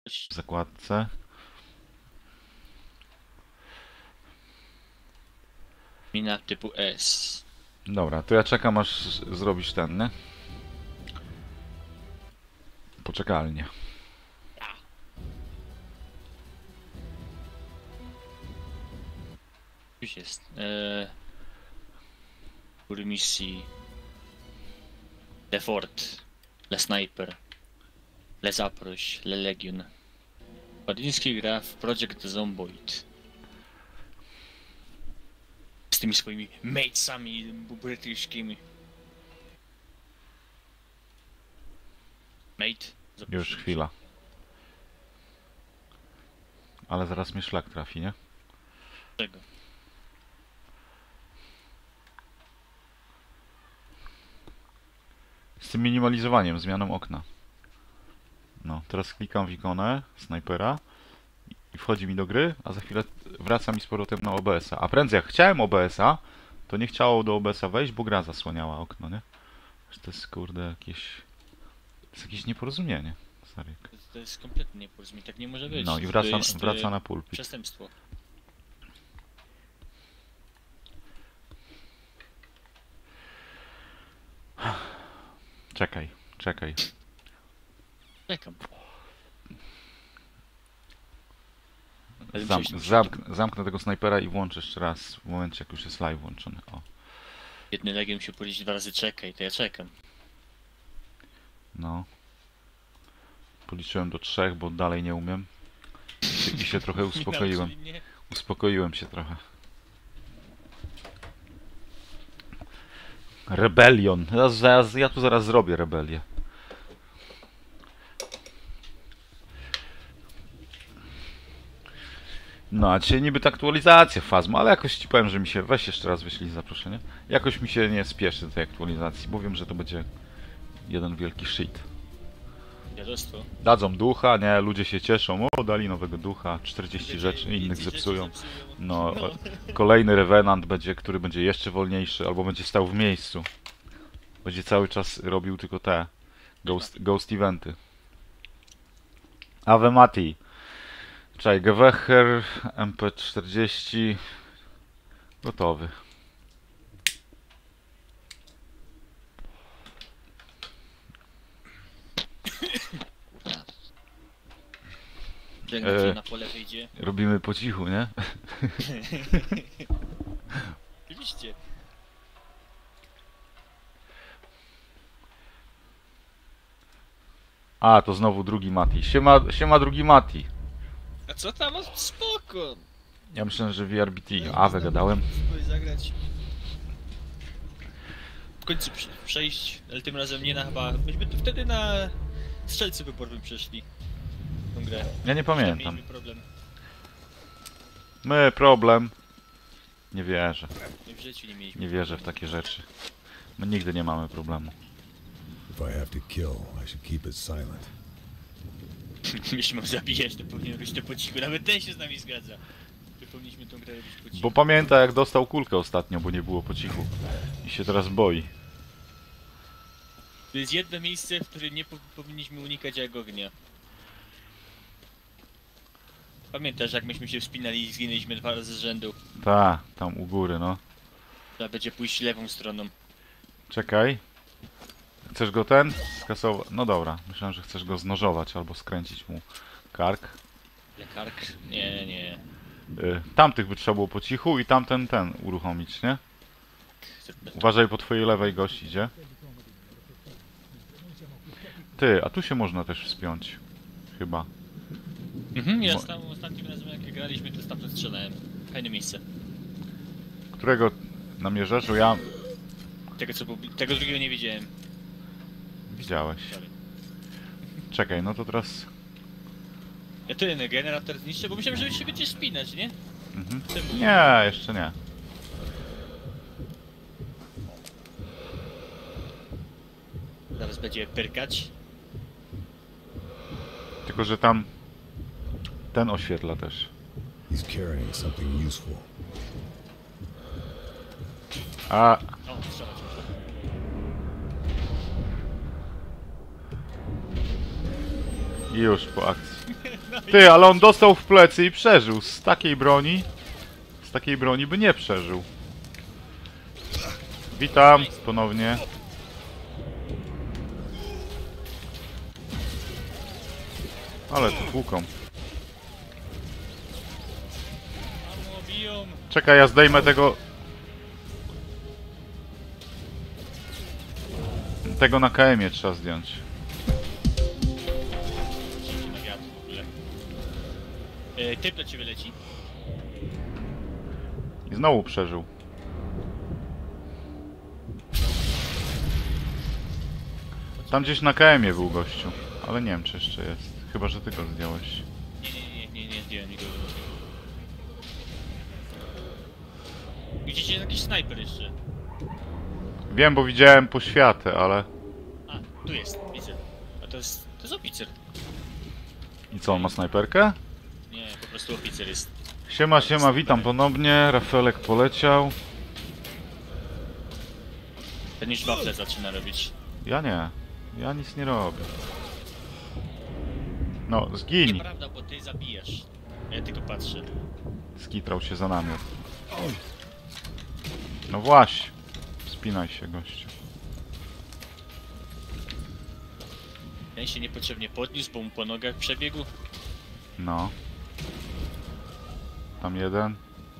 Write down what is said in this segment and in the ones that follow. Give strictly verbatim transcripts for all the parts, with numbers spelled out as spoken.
w zakładce. Mina typu S. Dobra, to ja czekam aż zrobisz ten, nie? Poczekalnie. Już jest. Eee, misji. Le Fort. Le Sniper. Le Zaproś. Le Legion. Wadiński gra w Project Zomboid. Z tymi swoimi matesami brytyjskimi. Mate? Zaprosiłem Już cię. chwila. Ale zaraz mnie szlak trafi, nie? Czego? Z tym minimalizowaniem, zmianą okna. No, teraz klikam w ikonę snajpera i wchodzi mi do gry, a za chwilę wraca mi z powrotem na O B S-a. A prędzej jak chciałem O B S-a, to nie chciało do O B S-a wejść, bo gra zasłaniała okno, nie? Że to jest kurde jakieś... To jest jakieś nieporozumienie. Stary. To, to jest kompletnie nieporozumienie, tak nie może być. No i To wraca, jest, wraca e, na pulpit. Przestępstwo. Czekaj, czekaj. Czekam. Zam, zamk, zamknę tego snajpera i włączę jeszcze raz w momencie, jak już jest live włączony. O, Jedny Legion musi powiedzieć dwa razy czekaj, to ja czekam. no. Policzyłem do trzech, bo dalej nie umiem. I się, i się trochę uspokoiłem. Nie nauczyli mnie. Uspokoiłem się trochę. Rebelion. Ja, zaraz, ja tu zaraz zrobię rebelię. No, a dzisiaj niby ta aktualizacja Fazma, ale jakoś ci powiem, że mi się... Weź jeszcze raz wyślij zaproszenie. Jakoś mi się nie spieszy do tej aktualizacji, bo wiem, że to będzie jeden wielki shit. Dziadostwo. Dadzą ducha, nie? Ludzie się cieszą. O, dali nowego ducha, czterdzieści rzeczy, innych Rzeczy zepsują. zepsują. No, kolejny Revenant będzie, który będzie jeszcze wolniejszy, albo będzie stał w miejscu. Będzie cały czas robił tylko te Ghost, ghost eventy. Ave Mati. Czekaj, Gewecher, M P czterdzieści. Gotowy. Żegnam E. cię, na pole wyjdzie. Robimy po cichu, nie? Oczywiście. A, to znowu drugi Mati. Siema, siema drugi Mati. A co tam? Spoko. Ja myślę, że V R B T. Ave gadałem. Spróbuj zagrać. W końcu prze- przejść, ale tym razem nie na chyba... Myśmy tu wtedy na strzelcy wyborowym przeszli. Tą grę. Ja nie Tam pamiętam. mieliśmy problem. My problem. Nie wierzę. My w życiu nie mieliśmy. Nie wierzę w takie rzeczy. My nigdy nie mamy problemu. If I have to kill, I should keep it silent. Jeśli mam zabijać, to powinien być to po cichu. Nawet ten się z nami zgadza. Że powinniśmy tą grę robić po cichu. Bo pamięta jak dostał kulkę ostatnio, bo nie było po cichu. I się teraz boi. To jest jedno miejsce, w którym nie po powinniśmy unikać jak ognia. Pamiętasz, jak myśmy się wspinali i zginęliśmy dwa razy z rzędu? Ta, tam u góry, no. Trzeba będzie pójść lewą stroną. Czekaj. Chcesz go ten? Skasować? No dobra. Myślałem, że chcesz go znożować albo skręcić mu kark. Lekark? Nie, nie. Y, tamtych by trzeba było po cichu i tamten ten uruchomić, nie? Uważaj, po twojej lewej gość idzie. Ty, a tu się można też wspiąć. Chyba. Mhm, ja tam ostatnim razem jak graliśmy, to stamtąd strzelałem. Fajne miejsce. Którego namierzasz? Bo ja... Tego co pobli- tego drugiego nie widziałem. Widziałeś. Sorry. Czekaj, no to teraz... Ja tu jeden generator zniszczę, bo myślałem, że się będzie spinać, nie? Mhm. Czemu? Nie, jeszcze nie. Zaraz będzie pyrkać. Tylko, że tam... Ten oświetla też. He's carrying something useful. A... O, strzelać można. Już po akcji. Ty, ale on dostał w plecy i przeżył. Z takiej broni... Z takiej broni by nie przeżył. Witam ponownie. Ale tu tłuką. Mamo, biją. Czekaj, ja zdejmę tego... Tego na K M-ie trzeba zdjąć. Na wiatr w ogóle. E, typ do ciebie leci. I znowu przeżył. Tam gdzieś na K M-ie był gościu. Ale nie wiem, czy jeszcze jest. Chyba, że ty go zdjąłeś. Nie, nie, nie, nie, nie zdjąłem nikogo. Widzicie, jest jakiś snajper jeszcze. Wiem, bo widziałem poświatę, ale... A, tu jest, widzę. A to jest, to jest oficer. I co, on ma snajperkę? Nie, po prostu oficer jest. Siema, siema, witam ponownie. Rafelek poleciał. Ten już wafle zaczyna robić. Ja nie. Ja nic nie robię. No, zgiń! Nieprawda, bo ty zabijasz. Ja tylko patrzę. Skitrał się za namiot. No właśnie. Wspinaj się, gościu. Ten się niepotrzebnie podniósł, bo mu po nogach przebiegł. No. Tam jeden.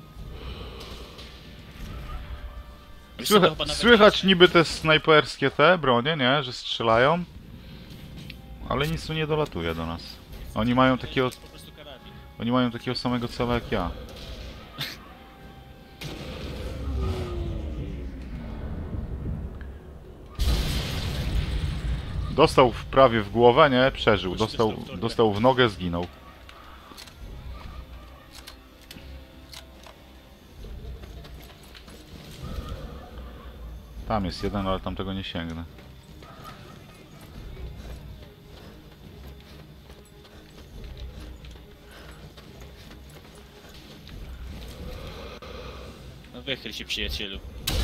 Wiesz co, to Słycha chyba nawet słychać jest- niby te snajperskie te bronie, nie? Że strzelają. Ale nic tu nie dolatuje do nas. Oni mają to takiego... jest po prostu karabin. Oni mają takiego samego cela jak ja. Dostał w prawie w głowę, nie? Przeżył. Dostał, dostał w nogę, zginął. Tam jest jeden, ale tamtego nie sięgnę. No wychyl się, przyjacielu.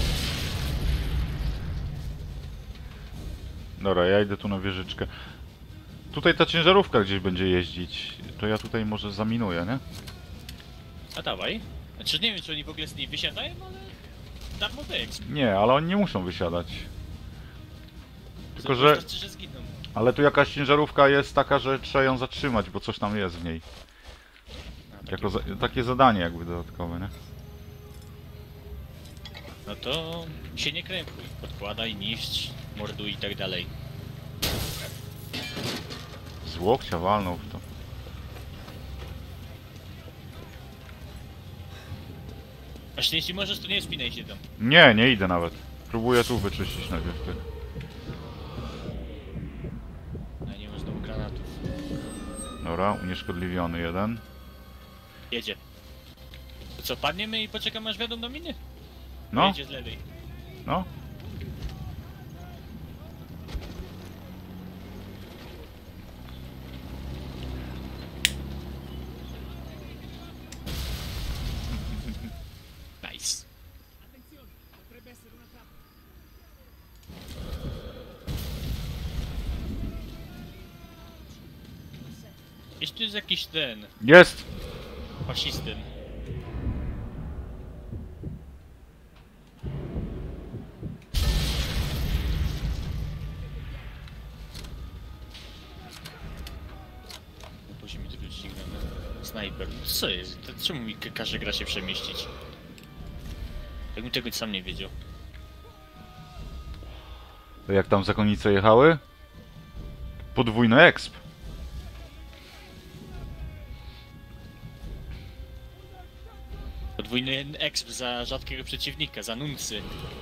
Dobra, ja idę tu na wieżyczkę. Tutaj ta ciężarówka gdzieś będzie jeździć. To ja tutaj może zaminuję, nie? A dawaj. Znaczy nie wiem, czy oni w ogóle z niej wysiadają, ale... Darmowy exp. Nie, ale oni nie muszą wysiadać. Tylko, że... Wystarczy, że zginą. Ale tu jakaś ciężarówka jest taka, że trzeba ją zatrzymać, bo coś tam jest w niej. No, Jako za takie zadanie jakby dodatkowe, nie? no to się nie krępuj. Podkładaj, niszcz, morduj i tak dalej. Z łokcia walnął w to. Właśnie jeśli możesz, to nie wspinaj się tam. Nie, nie idę nawet. Próbuję tu wyczyścić najpierw tych. No nie ma znowu granatów. Dobra, unieszkodliwiony jeden. Jedzie. To co, padniemy i poczekamy aż wiadomo do miny? No, Jedzie z lewej. no. Nice. Jest tu jest jakiś ten, Jest! fasistyn. Później mi tylko ścignął. Snajper. Co jest? To czemu mi ka- każe gra się przemieścić? Jakbym tego sam nie wiedział. To jak tam zakonnice jechały? Podwójny exp. Podwójny exp za rzadkiego przeciwnika, za nuncy.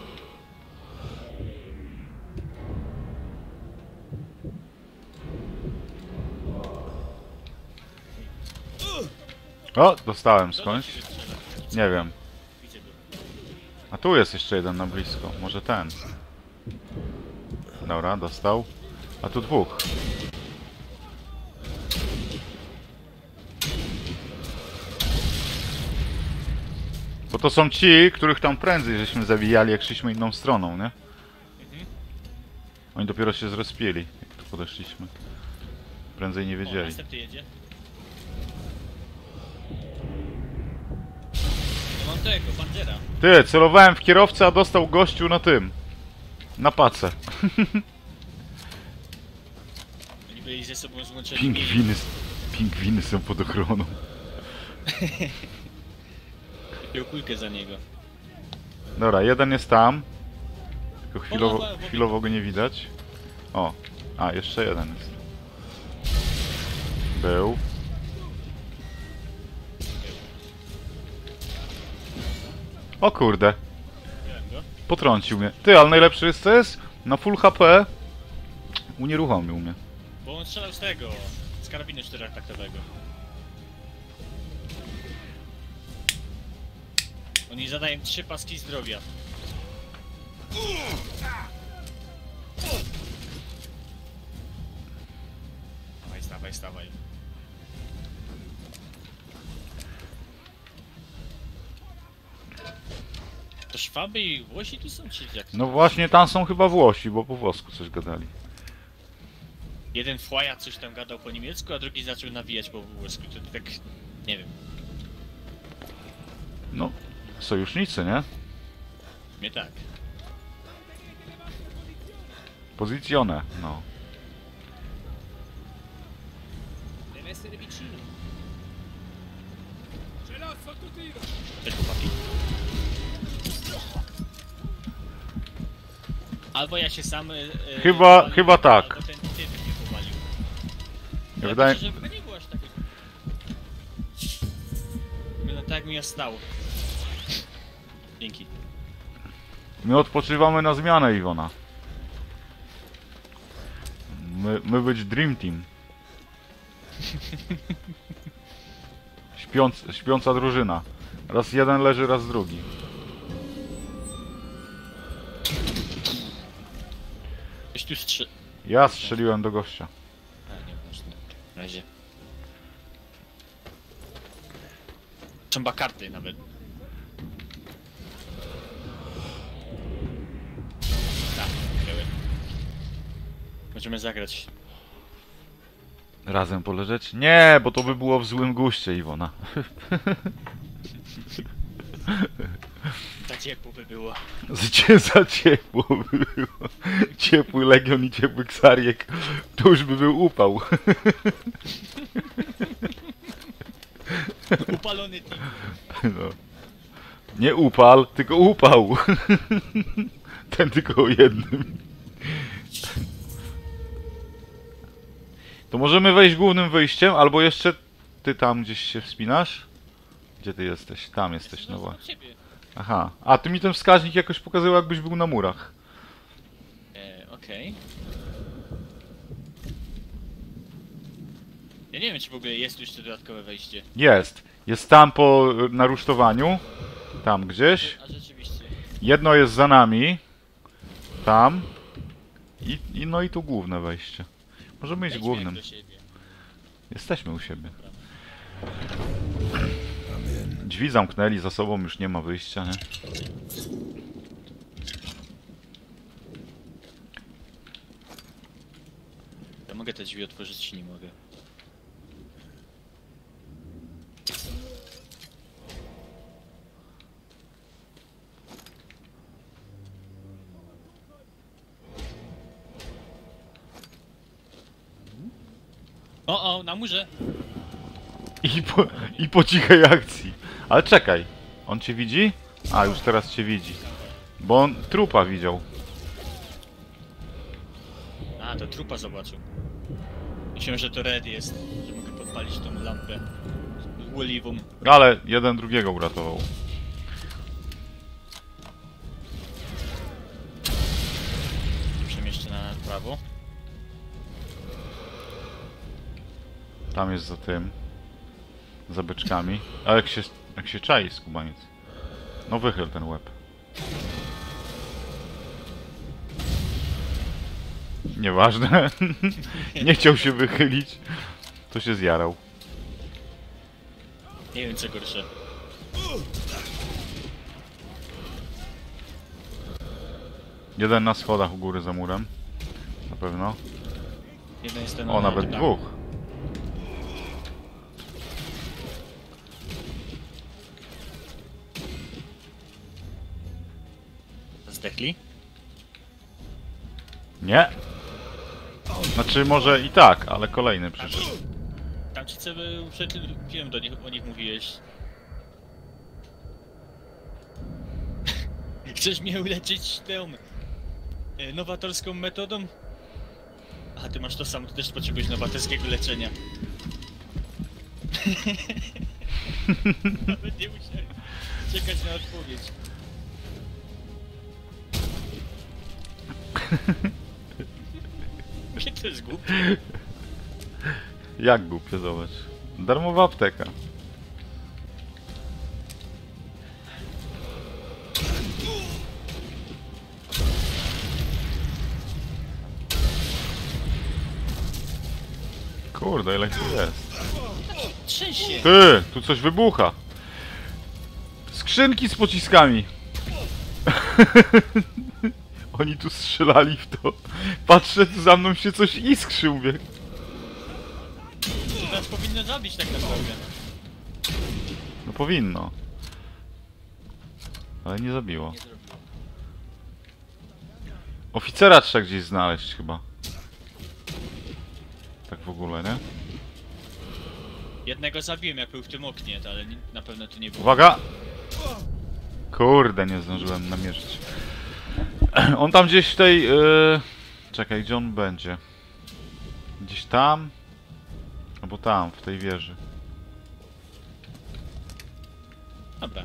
O, dostałem Co skądś. do ciebie strzela? Nie wiem. Widzę go. A tu jest jeszcze jeden na blisko. Może ten. Dobra, dostał. A tu dwóch. Bo to są ci, których tam prędzej żeśmy zabijali, jak szliśmy inną stroną, nie? Mhm. Oni dopiero się zrespili, jak tu podeszliśmy. Prędzej nie O, wiedzieli. następny jedzie. tego, Bandera. Ty, celowałem w kierowcę, a dostał gościu na tym. Na pacę. Oni byli ze sobą złączeni. Pingwiny, pingwiny są pod ochroną. Miał kulkę za niego. Dobra, jeden jest tam. Tylko chwilowo, Pola, bo- chwilowo go nie widać. O, a jeszcze jeden jest. Był. O kurde, Wziąłem go. potrącił mnie. Ty, ale najlepszy jest co jest? Na full H P unieruchomił mnie. Bo on strzelał z tego, z karabinu czterotaktowego. Oni zadają trzy paski zdrowia. Stawaj, stawaj, stawaj. To Szwaby i Włosi tu są, czy jak? No właśnie, tam są chyba Włosi, bo po włosku coś gadali. Jeden Fłaja coś tam gadał po niemiecku, a drugi zaczął nawijać po włosku. To tak, nie wiem, No, sojusznicy, nie? mnie tak. Pozycjone, no. Deve essere vicino. Ce l'ho sotto tiro. Cześć chłopaki. Albo ja się sam... E, Chyba- powaliłem, chyba tak. Albo ten typ mnie powalił. Ja Ja wydaje... myślę, że chyba nie było aż takiego... No tak mi się stało. Dzięki. My odpoczywamy na zmianę, Iwona. My, my być Dream Team. Śpiąc, śpiąca drużyna. Raz jeden leży, raz drugi. Ktoś tu strzy... Ja strzeliłem do gościa. A, nie można. W razie. Trzeba karty nawet. Tak, wziąłem. Możemy zagrać. Razem poleżeć? Nie, bo to by było w złym guście, Iwona. Za ciepło by było. Cie za ciepło by było. Ciepły Legion i ciepły Ksariek. To już by był upał. Upalony team. No. Nie upal, tylko upał. Ten tylko o jednym. To możemy wejść głównym wyjściem, albo jeszcze ty tam gdzieś się wspinasz? Gdzie ty jesteś? Tam jesteś, no właśnie. Ciebie. Aha, a ty mi ten wskaźnik jakoś pokazywał, jakbyś był na murach. E, okej. Ja nie wiem, czy w ogóle jest tu jeszcze dodatkowe wejście. Jest. Jest tam po y, narusztowaniu. Tam gdzieś. A rzeczywiście. Jedno jest za nami. Tam. I, i no i tu główne wejście. Możemy iść Wejdźmy głównym. jak do siebie. Jesteśmy u siebie. I'm in. Drzwi zamknęli za sobą, już nie ma wyjścia, nie? Ja mogę te drzwi otworzyć, czy nie mogę? O, o, na murze! I po, I po cichej akcji. Ale czekaj. On cię widzi? A, już teraz cię widzi. Bo on trupa widział. A, to trupa zobaczył. Myślałem, że to red jest, że mogę podpalić tą lampę oliwą. Ale jeden drugiego uratował. Przemieszczę na prawo. Tam jest za tym. Za beczkami. A jak się, jak się czai skubaniec. No wychyl ten łeb. Nieważne. Nie chciał się wychylić. To się zjarał. Nie wiem co gorsze. Jeden na schodach u góry za murem. Na pewno. Jeden jest ten O, na nawet dachu. dwóch. zdechli? Nie. Znaczy może i tak, ale kolejny przyszedł. Tam ci co by przed chwilą do nich, o nich mówiłeś. Chcesz mnie uleczyć tą e, nowatorską metodą? A ty masz to samo, ty też potrzebujesz nowatorskiego leczenia. Nawet nie musiałem czekać na odpowiedź. Mnie to jest głupie. Jak głupio, zobacz. Darmowa apteka. Kurde, ile tu jest. Trzęsie! Ty, tu coś wybucha. Skrzynki z pociskami. Oni tu strzelali w to. Patrzę, tu za mną się coś iskrzy, mówię. To nas powinno zabić tak naprawdę. No powinno. Ale nie zabiło. Nie zrobiło. Oficera trzeba gdzieś znaleźć chyba. Tak w ogóle, nie? Jednego zabiłem jak był w tym oknie, to, ale nie, na pewno to nie było. Uwaga! Kurde, nie zdążyłem namierzyć. On tam gdzieś w tej... Yy... Czekaj, gdzie on będzie? Gdzieś tam? Albo tam, w tej wieży. Dobra.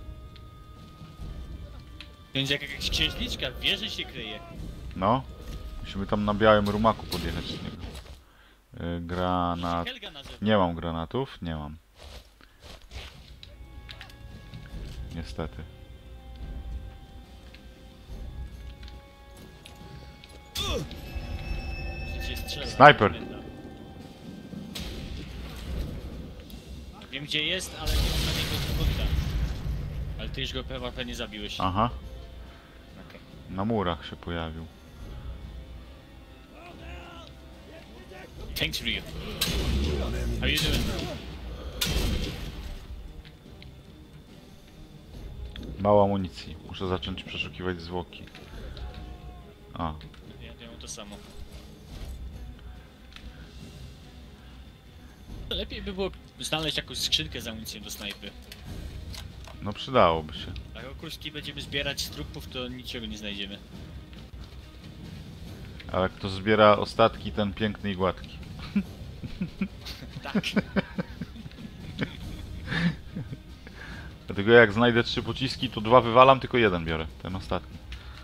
Więc jak jakaś księżniczka w wieży się kryje. No. Musimy tam na białym rumaku podjechać z niego. Yy, granat... Helga nazywa. Nie mam granatów? Nie mam. Niestety. Życie strzela. Snajper. Wiem gdzie jest, ale nie mam na niego konta. Ale ty już go chyba pewnie zabiłeś. Aha. Okej. Na murach się pojawił. Thanks Ryu. How you doing? Mało amunicji. Muszę zacząć przeszukiwać zwłoki. A. Ja miałem to samo. Lepiej by było znaleźć jakąś skrzynkę z amunicją do snajpy. No przydałoby się. Jak okurski będziemy zbierać z trupów, to niczego nie znajdziemy. Ale kto zbiera ostatki, ten piękny i gładki. Tak. Dlatego jak znajdę trzy pociski, to dwa wywalam, tylko jeden biorę. Ten ostatni.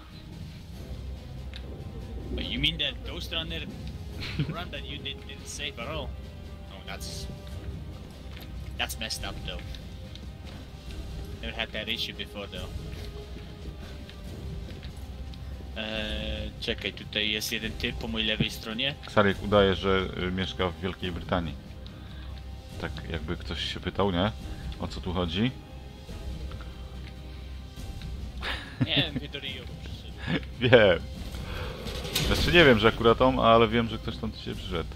But you mean that Ghost Runner run that you did, didn't save at all? Oh, that's... That's messed up though. Never had that issue before though. Eee, czekaj, tutaj jest jeden typ po mojej lewej stronie. Ksarek udaje, że y, mieszka w Wielkiej Brytanii. Tak jakby ktoś się pytał, nie? O co tu chodzi? Nie wiem, do Rio przyszedł. Wiem. Znaczy nie wiem, że akurat on, ale wiem, że ktoś tam się przyszedł.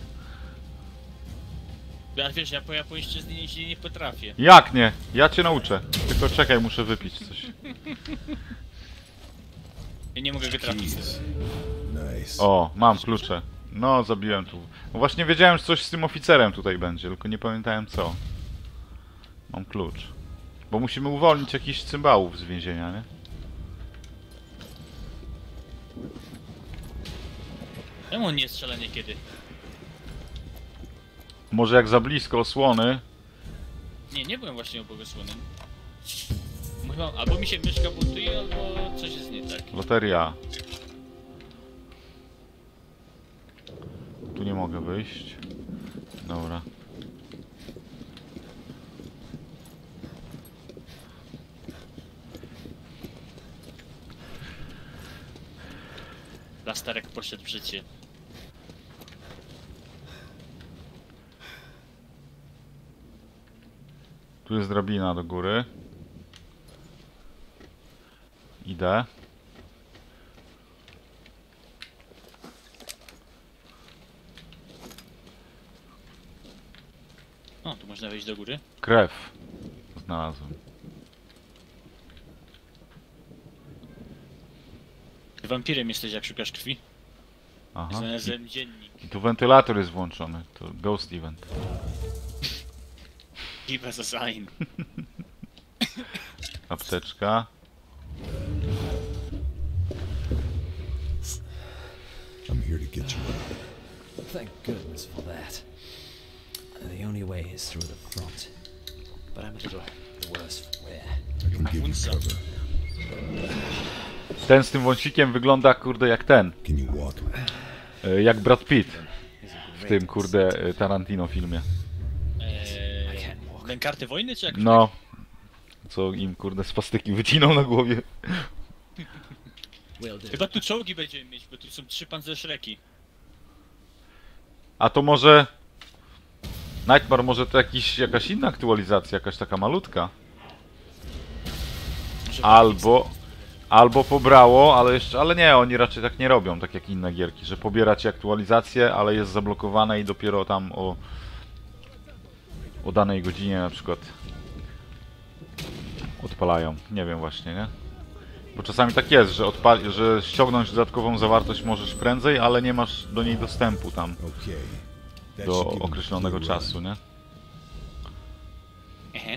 Ja wiesz, ja po japońszczyźnie nie, nie potrafię. Jak nie? Ja cię nauczę. Tylko czekaj, muszę wypić coś. Ja nie mogę go trafić. Keys. Nice. O, mam klucze. No, zabiłem tu. No właśnie wiedziałem, że coś z tym oficerem tutaj będzie, tylko nie pamiętałem co. Mam klucz. Bo musimy uwolnić jakichś cymbałów z więzienia, nie? Czemu on nie strzela niekiedy? Może jak za blisko osłony. Nie, nie byłem właśnie obłogosłowionym. Chyba, albo mi się myszka buntuje, albo coś jest nie tak. Loteria. Tu nie mogę wyjść. Dobra. Plasterek poszedł w życie. Tu jest drabina do góry. Idę. O, tu można wejść do góry. Krew. Znalazłem. Ty wampirem jesteś, jak szukasz krwi. Aha. Znalazłem dziennik. I tu wentylator jest włączony. To ghost event. Give us a sign. Apteczka. I'm here to get you. Thank goodness for that. The only way is through the front. But I'm a little worse for wear. I can give you cover. Ten z tym wąsikiem wygląda, kurde, jak ten. Can you walk? E, Jak Brad Pitt. W tym, kurde, e, Tarantino filmie. Eee, ten karty wojny, czy jak? No. Co im, kurde, swastyki wycinał na głowie. Will do. Chyba tu czołgi będziemy mieć, bo tu są trzy pancerszreki. A to może... Nightmare, może to jakiś, jakaś inna aktualizacja, jakaś taka malutka. Może Albo... Albo pobrało, ale jeszcze... Ale nie, oni raczej tak nie robią, tak jak inne gierki, że pobieracie aktualizację, ale jest zablokowane i dopiero tam o... O danej godzinie na przykład... Odpalają. Nie wiem właśnie, nie? Bo czasami tak jest, że, odpal... że ściągnąć dodatkową zawartość możesz prędzej, ale nie masz do niej dostępu tam Okay. That do should give you określonego clear czasu, run. nie? Ehe.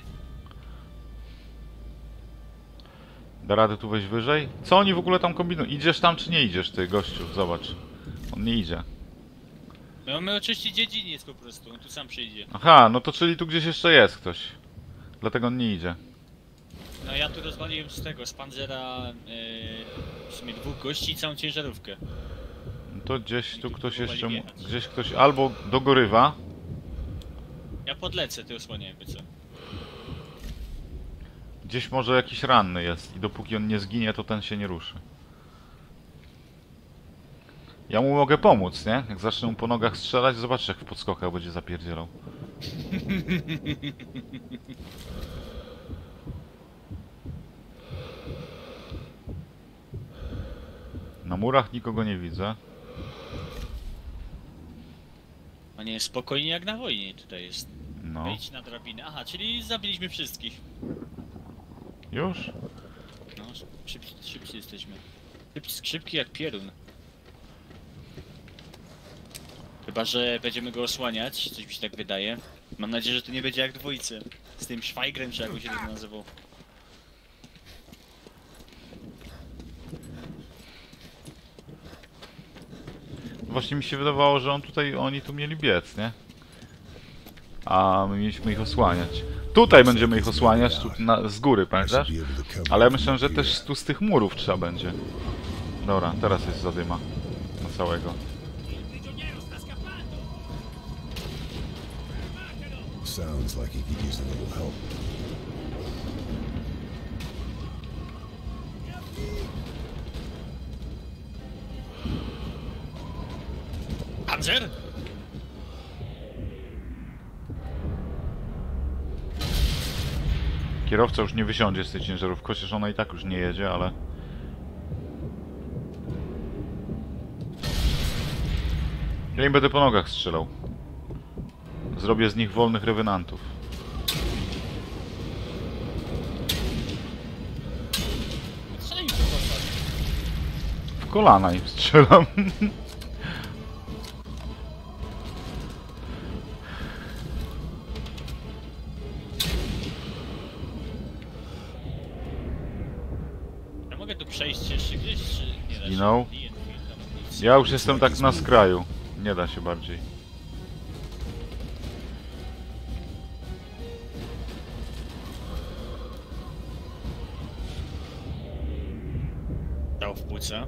Da radę tu wejść wyżej? Co oni w ogóle tam kombinują? Idziesz tam czy nie idziesz, ty gościu? Zobacz. On nie idzie. My mamy oczywiście dziedziniec po prostu, on tu sam przyjdzie. Aha, no to czyli tu gdzieś jeszcze jest ktoś. Dlatego on nie idzie. No ja tu rozwaliłem z tego, z panzera yy, w sumie dwóch gości i całą ciężarówkę. No to gdzieś tu ktoś próbowali jeszcze... mu- wjechać. Gdzieś ktoś albo dogorywa. Ja podlecę, ty osłonię jakby co. Gdzieś może jakiś ranny jest. I dopóki on nie zginie, to ten się nie ruszy. Ja mu mogę pomóc, nie? Jak zacznę mu po nogach strzelać, zobacz jak w podskokach będzie zapierdzielał. Na murach nikogo nie widzę. A nie, spokojnie jak na wojnie tutaj jest. No. Wejdź na drabinę. Aha, czyli zabiliśmy wszystkich. Już? No, szybci, szybci jesteśmy. Szybki, szybki jak pierun. Chyba, że będziemy go osłaniać, coś mi się tak wydaje. Mam nadzieję, że to nie będzie jak dwójce. Z tym Schweigrem, czy jak on się to nazywał. Właśnie mi się wydawało, że on tutaj, oni tu mieli biec, nie? A my mieliśmy ich osłaniać. Tutaj będziemy ich osłaniać, tu na, z góry, I should pamiętasz? be able to cover Ale ja you myślę, że from here. też tu z tych murów trzeba będzie. Dobra, teraz jest zadyma. Na całego. Sounds like he could use a little help. Panzer? Kierowca już nie wysiądzie z tej ciężarówki, chociaż ona i tak już nie jedzie, ale... Ja im będę po nogach strzelał. Zrobię z nich wolnych rewenantów. Strzelaj mi po kostach. W kolana im strzelam. Ja mogę tu przejść jeszcze gdzieś, czy nie da się? Zginął. Nie, nie, tam nic. Ja już jestem tak na skraju. Nie da się bardziej. Dał w płuca.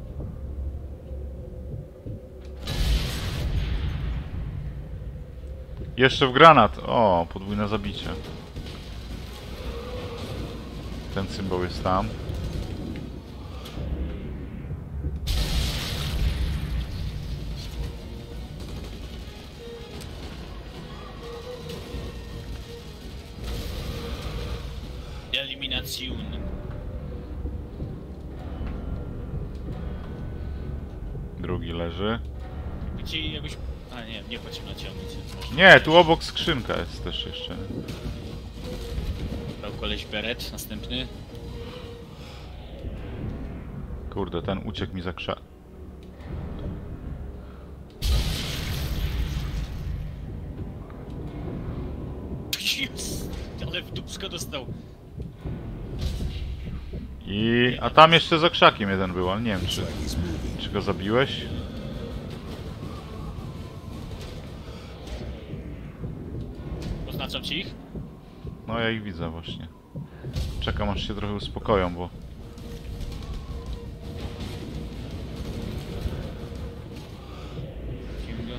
Jeszcze w granat. O, podwójne zabicie. Ten symbol jest tam. Elimination. Drugi leży. Gdzie jakoś... A nie, nie chodźmy na ciągnięcie. Nie, tu obok skrzynka jest też jeszcze. Dał koleś beret, następny. Kurde, ten uciekł mi za krza... Yes! Ale w dupsko dostał. I... A tam jeszcze za krzakiem jeden był, ale nie wiem czy... Like he's moving. Czy go zabiłeś? Oznaczam ci ich? No ja ich widzę właśnie. Czekam aż się trochę uspokoją, bo... Widzimy go.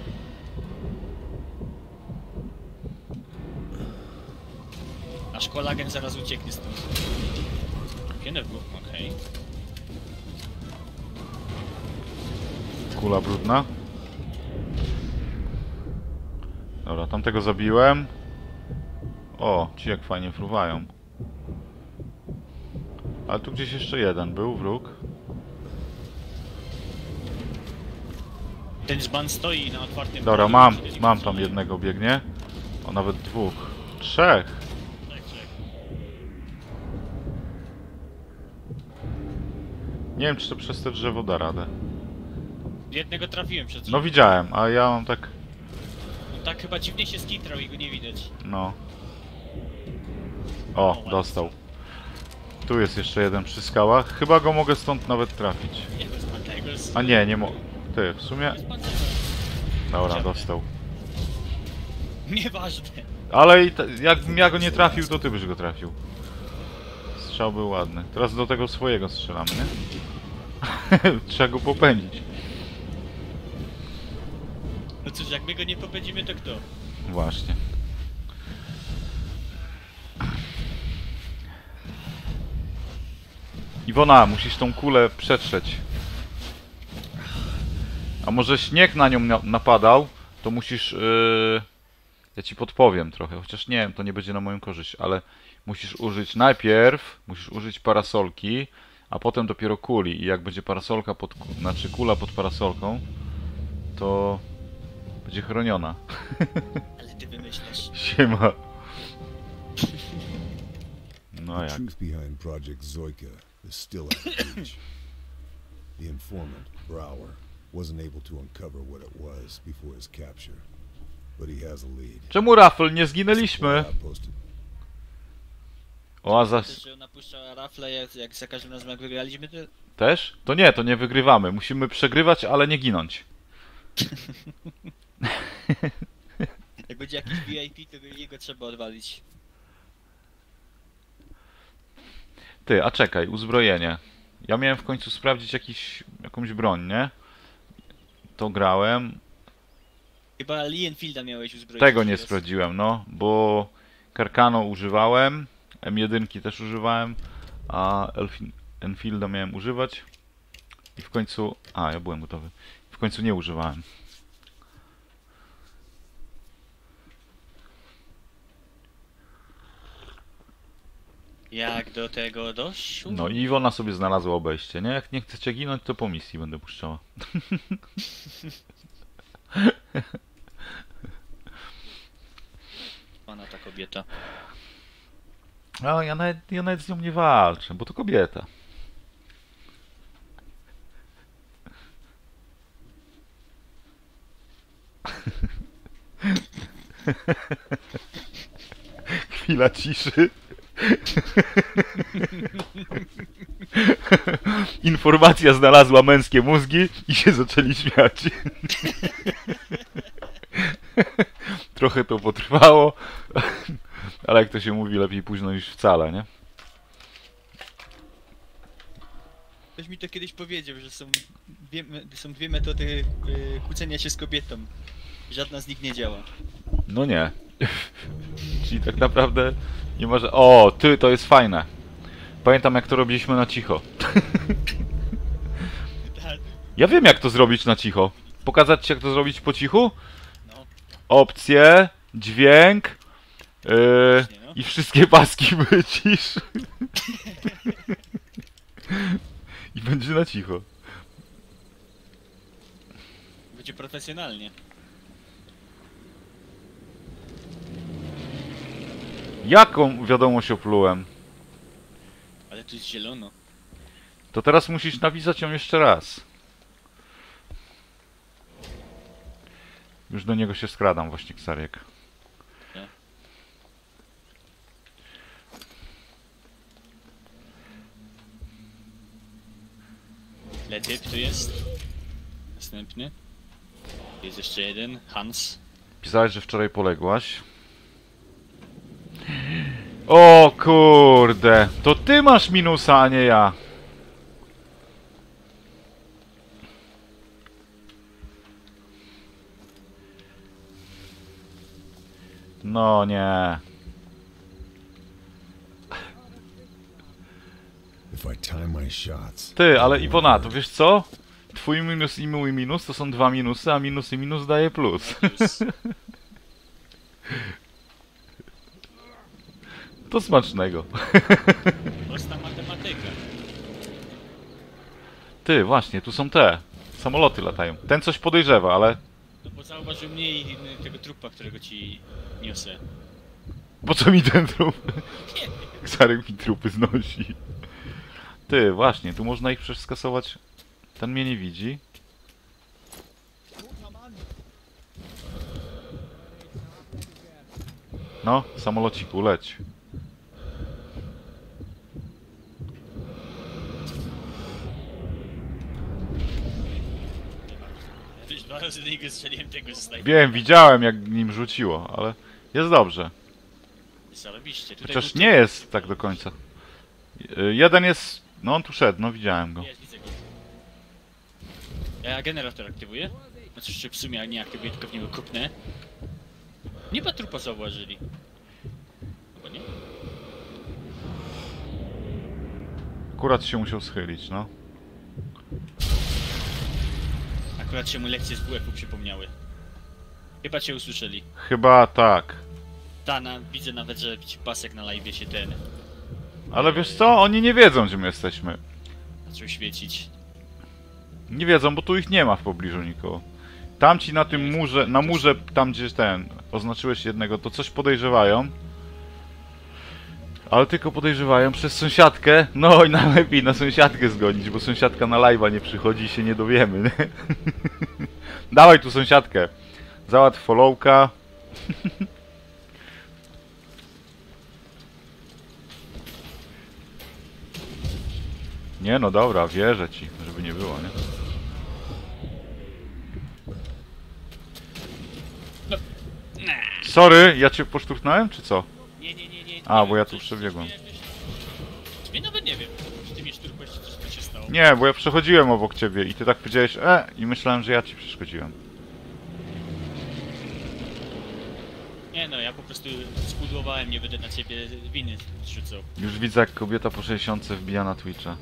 Nasz kolagen zaraz ucieknie stąd. Kienewu, okej. Kula brudna. Dobra, tamtego zabiłem. O, ci jak fajnie fruwają. Ale tu gdzieś jeszcze jeden był, wróg. Ten dzban stoi na otwartym Dobra, polu, mam, widać go mam z tam przodu. jednego biegnie. O, nawet dwóch. Trzech. Tak, tak. Nie wiem, czy to przez te drzewo da radę. Jednego trafiłem przed No chwilą. widziałem, a ja mam tak... No tak chyba dziwnie się skitrał i go nie widać. No. O, dostał. Tu jest jeszcze jeden przy skałach. Chyba go mogę stąd nawet trafić. Nie, to jest pan Tigers. A nie, nie mogę. Ty, w sumie... To jest pan Tigers. Dobra, dostał. Nieważne. Ale i te, jakbym ja go nie trafił, to ty byś go trafił. Strzał był ładny. Teraz do tego swojego strzelam, nie? Trzeba go popędzić. No cóż, jak my go nie popędzimy, to kto? Właśnie. Iwona, musisz tą kulę przetrzeć. A może śnieg na nią na napadał, to musisz... Yy... Ja ci podpowiem trochę, chociaż nie wiem, to nie będzie na moją korzyść, ale musisz użyć najpierw, musisz użyć parasolki, a potem dopiero kuli. I jak będzie parasolka pod... znaczy kula pod parasolką, to będzie chroniona. Ale ty wymyślasz. Siema. No The jak? truth behind Project Zoika is still out of reach. The informant, Brower, wasn't able to uncover what it was before his capture, but he has a lead. Czemu, Rafel, nie zginęliśmy? Supply outpost in- Oaza To, że ona puszcza rafle, jak, jak za każdym razem jak wygraliśmy, to... też? To nie, to nie wygrywamy. Musimy przegrywać, ale nie ginąć. Jak będzie jakiś V I P, to jego trzeba odwalić. Ty, a czekaj, uzbrojenie. Ja miałem w końcu sprawdzić jakiś, jakąś broń, nie? To grałem. Chyba Lee Enfielda miałeś uzbroić. Tego nie teraz. sprawdziłem, no. Bo Karkano używałem, M jeden też używałem, a Elfin Enfielda miałem używać. I w końcu... A, ja byłem gotowy. W końcu nie używałem. Jak do tego doszło? No i Iwona sobie znalazła obejście, nie? Jak nie chcecie ginąć, to po misji będę puszczała. Pana ta kobieta. No, ja nawet, ja nawet z nią nie walczę, bo to kobieta. Chwila ciszy. Informacja znalazła męskie mózgi i się zaczęli śmiać. Trochę to potrwało, ale jak to się mówi, lepiej późno niż wcale, nie? Ktoś mi to kiedyś powiedział, że są dwie, me- są dwie metody y, kłócenia się z kobietą. Żadna z nich nie działa. No nie. Czyli tak naprawdę nie może... O, ty, to jest fajne. Pamiętam, jak to robiliśmy na cicho. Tak, Ja wiem, jak to zrobić na cicho. Pokazać ci, jak to zrobić po cichu? no. Opcje, dźwięk yy, Właśnie, no. i wszystkie paski wycisz. I będzie na cicho. Będzie profesjonalnie. Jaką wiadomość oplułem? Ale tu jest zielono. To teraz musisz napisać ją jeszcze raz. Już do niego się skradam właśnie, Ksariek. Nie? Letyp tu jest. Następny. Jest jeszcze jeden. Hans. Pisałeś, że wczoraj poległaś. O kurde, to ty masz minusa, a nie ja. No nie. If I time my shots. Ty, ale Iwona, to wiesz co? Twój minus i mój minus to są dwa minusy, a minus i minus daje plus. Plus. To smacznego. Prosta matematyka. Ty, właśnie, tu są te. Samoloty latają. Ten coś podejrzewa, ale... No bo zauważył mnie i tego trupa, którego ci niosę. Po co mi ten trup? Ksarek mi trupy znosi. Ty, właśnie, tu można ich przecież skasować. Ten mnie nie widzi. No, samolociku, leć. Już dwa razy do niego strzeliłem tego ze snajpera. Wiem, widziałem jak nim rzuciło, ale jest dobrze. Zarobiście. Tutaj Chociaż był nie jest tak do końca. Y, Jeden jest... No on tu szedł, no widziałem go. typ. Jest, widzę go. Ja generator aktywuję. Znaczy, czy w sumie nie aktywuję, tylko w niego kupnę. Nie ma trupa zauważyli. Chyba nie? Akurat się musiał schylić, no. Akurat się mu lekcje z W F-u przypomniały. Chyba cię usłyszeli. Chyba tak. Ta, na, widzę nawet, że ci pasek na live się ten Ale wiesz co? Oni nie wiedzą, gdzie my jesteśmy. zaczął świecić. Nie wiedzą, bo tu ich nie ma w pobliżu nikogo. Tam ci na tym murze, na murze, tam gdzie ten, oznaczyłeś jednego, to coś podejrzewają. Ale tylko podejrzewają przez sąsiadkę. No i najlepiej na sąsiadkę zgonić, bo sąsiadka na live'a nie przychodzi i się nie dowiemy, nie? Dawaj tu sąsiadkę. Załatw followka. Nie no dobra, wierzę ci, żeby nie było, nie? Sorry, ja cię poszturchnąłem, czy co? Nie, nie, nie, nie. A, nie bo wiem, ja tu coś- przebiegłem. coś mnie jakoś- Ja nawet nie wiem, czy ty mnie szturkłeś, czy coś tu się stało. Nie, bo ja przechodziłem obok ciebie i ty tak powiedziałeś e i myślałem, że ja ci przeszkodziłem. Nie no, ja po prostu spudłowałem, nie będę na ciebie winy rzucał. Już widzę, jak kobieta po sześćdziesiątce wbija na Twitcha.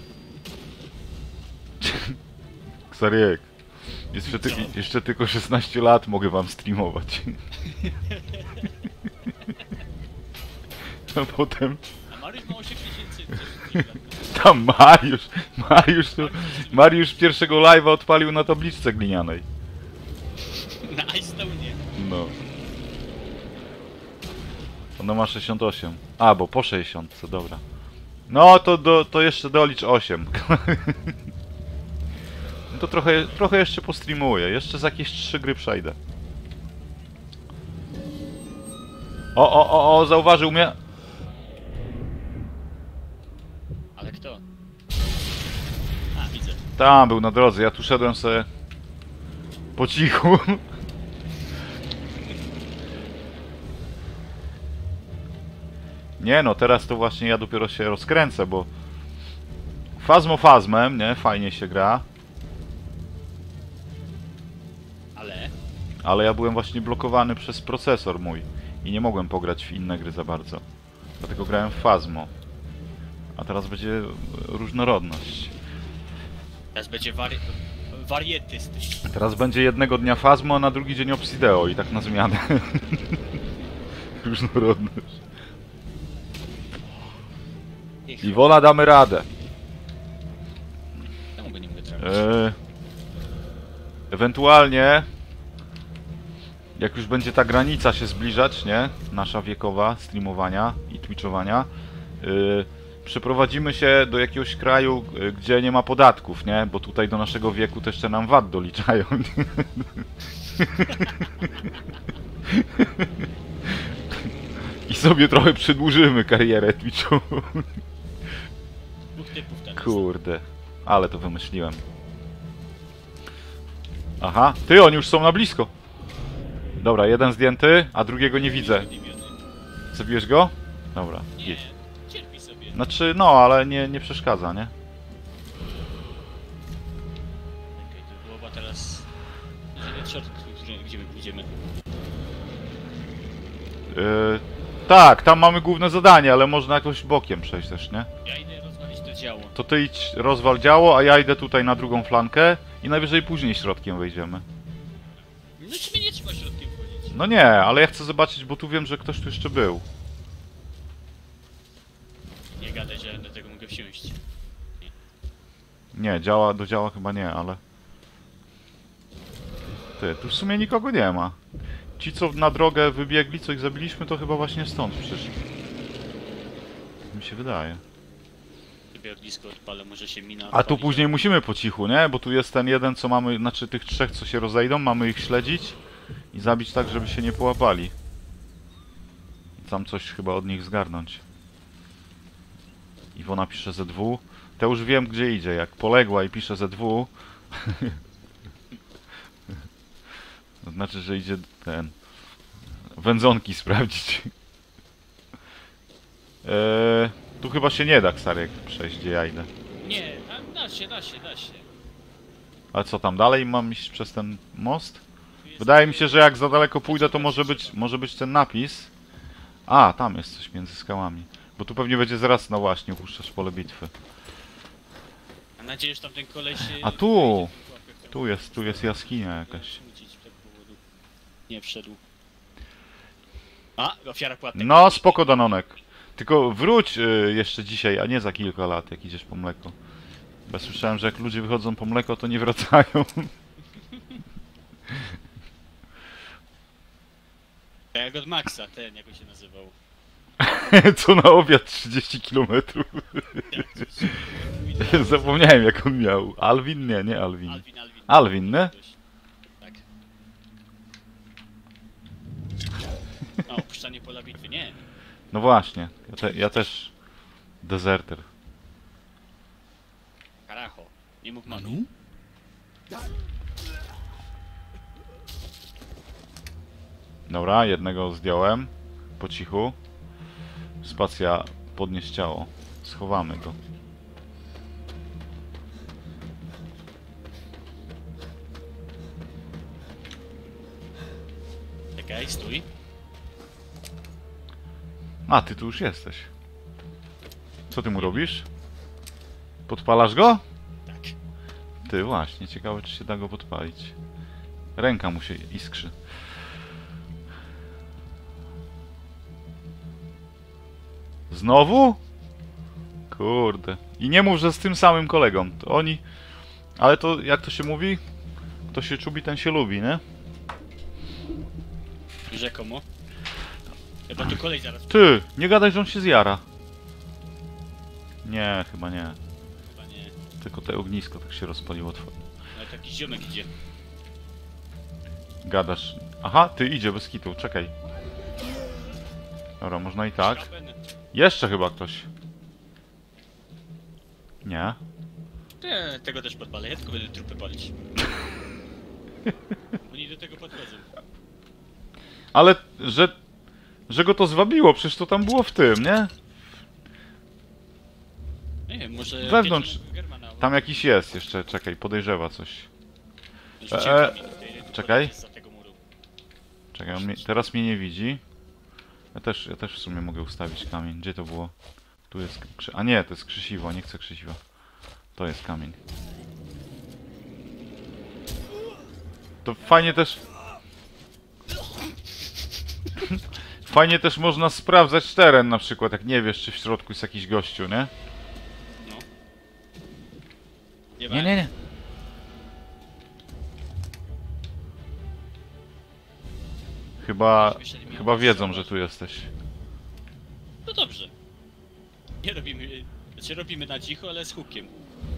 Ksariek. Jeszcze, ty, jeszcze tylko szesnaście lat mogę wam streamować. A potem... A Mariusz ma osiem tysięcy. coś- coś- Tam Mariusz, Mariusz, tu, Mariusz pierwszego live'a odpalił na tabliczce glinianej. Na Ice nie. No. Ona ma sześćdziesiąt osiem. A, bo po sześćdziesiątce, dobra. No, to, do, to jeszcze dolicz osiem. No to trochę, trochę jeszcze postreamuję. Jeszcze za jakieś trzy gry przejdę. O, o, o, o, zauważył mnie. Ale kto? A, widzę. Tam był na drodze, ja tu szedłem sobie po cichu. Nie no, teraz to właśnie ja dopiero się rozkręcę, bo fazmofazmem, nie? Fajnie się gra. Ale... Ale ja byłem właśnie blokowany przez procesor mój i nie mogłem pograć w inne gry za bardzo. Dlatego grałem w Fazmo. A teraz będzie różnorodność. Teraz będzie wari... warietyst. Teraz będzie jednego dnia Fazmo, a na drugi dzień Obsideo i tak na zmianę. Różnorodność. Iwona, damy radę. Czemu go nie mogę trafić? Eee, ewentualnie, jak już będzie ta granica się zbliżać, nie? Nasza wiekowa streamowania i twitchowania, yy, przeprowadzimy się do jakiegoś kraju, y, gdzie nie ma podatków, nie? Bo tutaj do naszego wieku też jeszcze nam V A T doliczają. I sobie trochę przedłużymy karierę Twitchu. Dwóch typów tam Kurde, ale to wymyśliłem. Aha, ty, oni już są na blisko. Dobra, jeden zdjęty, a drugiego nie widzę. Dymiony. Zabiłeś go? Dobra, Nie, git. cierpi sobie. Znaczy, no, ale nie, nie przeszkadza, nie? Okej, to było, bo teraz... Jeden short, gdzie- gdzie my pójdziemy? Yy, tak, tam mamy główne zadanie, ale można jakoś bokiem przejść też, nie? Ja idę rozwalić to działo. To ty idź rozwal działo, a ja idę tutaj na drugą flankę i najwyżej później środkiem wejdziemy. No czy mnie nie trzeba środkiem wchodzić? No nie, ale ja chcę zobaczyć, bo tu wiem, że ktoś tu jeszcze był. Nie gadaj, że do tego mogę wsiąść. Nie, działa, do działa chyba nie, ale... Ty, tu w sumie nikogo nie ma. Ci, co na drogę wybiegli, co ich zabiliśmy, to chyba właśnie stąd przyszli. Tak mi się wydaje. Sobie ognisko odpalę, może się mina A tu odpali, później musimy po cichu, nie? Bo tu jest ten jeden, co mamy, znaczy tych trzech, co się rozejdą, mamy ich śledzić i zabić tak, żeby się nie połapali. I tam coś chyba od nich zgarnąć. Iwona pisze Z W. To już wiem, gdzie idzie. Jak poległa i pisze Z W, to znaczy, że idzie ten... wędzonki sprawdzić. Eee, tu chyba się nie da, Ksarek, przejść, gdzie ja idę. Nie, a da się, da się, da się. Ale co tam dalej mam iść przez ten most? Tu jest- Wydaje mi się, że jak za daleko pójdę, to może być, może być ten napis. A, tam jest coś między skałami. Bo tu pewnie będzie zaraz, no właśnie, upuszczasz pole bitwy. Mam nadzieję, że tam ten koleś... A tu! Tu jest, tu jest jaskinia jakaś. Nie wszedł. A, ofiara płatek. No, spoko, Danonek. Tylko wróć y, jeszcze dzisiaj, a nie za kilka lat, jak idziesz po mleko. Bo ja słyszałem, że jak ludzie wychodzą po mleko, to nie wracają. Tak jak od Maxa, ten, jak on się nazywał. Co na obiad trzydzieści kilometrów. Jak coś- Zapomniałem, jak on miał. Alvin? Nie, nie Alvin. Alvin, Alvin. Alvin, nie? Tak. O, opuszczanie pola bitwy, nie. No właśnie, ja, te, ja też deserter. Karacho. Nie mów manu. Dobra, jednego zdjąłem. Po cichu. Spacja podnieść ciało. Schowamy go. Czekaj, stój. A, ty tu już jesteś. Co ty mu robisz? Podpalasz go? Tak. Ty właśnie, ciekawe czy się da go podpalić. Ręka mu się iskrzy. Znowu? Kurde. I nie mów, że z tym samym kolegą. To oni... Ale to, jak to się mówi? Kto się czubi, ten się lubi, nie? Rzekomo. Chyba tu kolej zaraz. Ty, nie gadaj, że on się zjara. Nie, chyba nie. Chyba nie. Tylko te ognisko tak się rozpaliło. twoje. Ale taki ziomek idzie. Gadasz. Aha, ty idzie bez kitu, czekaj. Dobra, można i tak. Szraben. Jeszcze chyba ktoś. Nie. Nie, tego też podpalę, ja tylko będę trupy palić. Oni do tego podchodzą. Ale, że... Że go to zwabiło, przecież to tam było w tym, nie? Nie wiem, może... Wewnątrz. Wiedźmy Germana, Tam jakiś jest jeszcze, czekaj, podejrzewa coś. rzuciłem e, kamień tutaj, tu czekaj. podejdzie zza tego muru. Czekaj, on mnie, teraz mnie nie widzi. Ja też, ja też w sumie mogę ustawić kamień. Gdzie to było? Tu jest... Krzy... A nie, to jest krzesiwo, nie chcę krzesiwa. To jest kamień. To fajnie też... Fajnie też można sprawdzać teren, na przykład, jak nie wiesz, czy w środku jest jakiś gościu, nie? No. Nie, nie, nie. Chyba... Chyba wiedzą, że tu jesteś. No dobrze. Nie robimy... Znaczy robimy na cicho, ale z hukiem.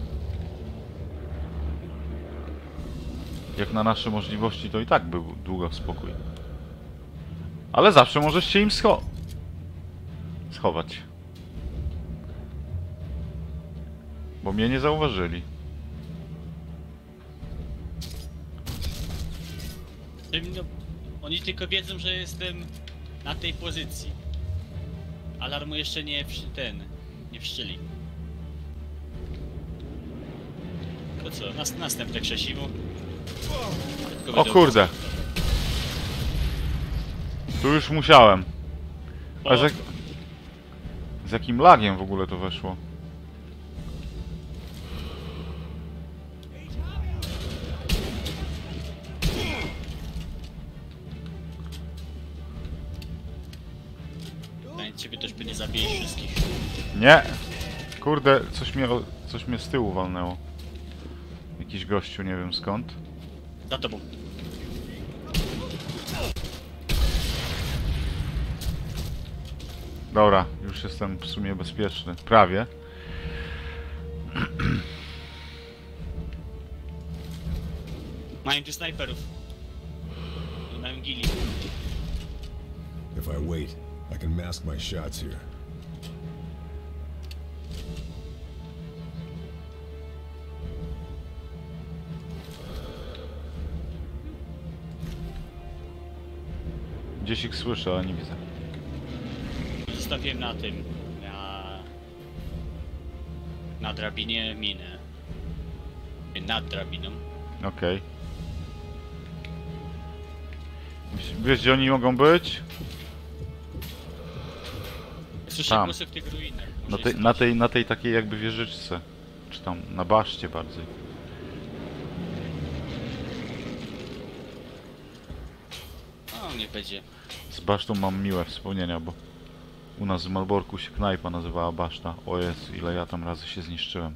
Jak na nasze możliwości, to i tak był długo spokój. Ale zawsze możesz się im scho... schować. Bo mnie nie zauważyli. No, oni tylko wiedzą, że jestem na tej pozycji. Alarmu jeszcze nie wsz- ten... nie wszczęli. To co, nas, następne krzesiwo. Tylko O będą- kurde. Tu już musiałem. O, A z, jak... z jakim lagiem w ogóle to weszło? na ciebie też by nie zabili wszystkich. Nie! Kurde, coś mnie, o- coś mnie z tyłu walnęło. Jakiś gościu, nie wiem skąd. Za tobą. Dobra, już jestem w sumie bezpieczny. Prawie. Mają tu snajperów. I mają gili. If I wait, I can mask my shots here. Gdzieś ich słyszę, ale nie widzę. Zostawiłem na tym, na... na drabinie minę. Nad drabiną. Okej. Wiesz, gdzie oni mogą być? Słyszę Tam. głosy w tych ruinach. Na Może tej, jest na gdzieś. tej, na tej takiej jakby wieżyczce. Czy tam na baszcie bardziej. O, niech będzie. Z basztą mam miłe wspomnienia, bo u nas w Malborku się knajpa nazywała Baszta. O Jezu, ile ja tam razy się zniszczyłem.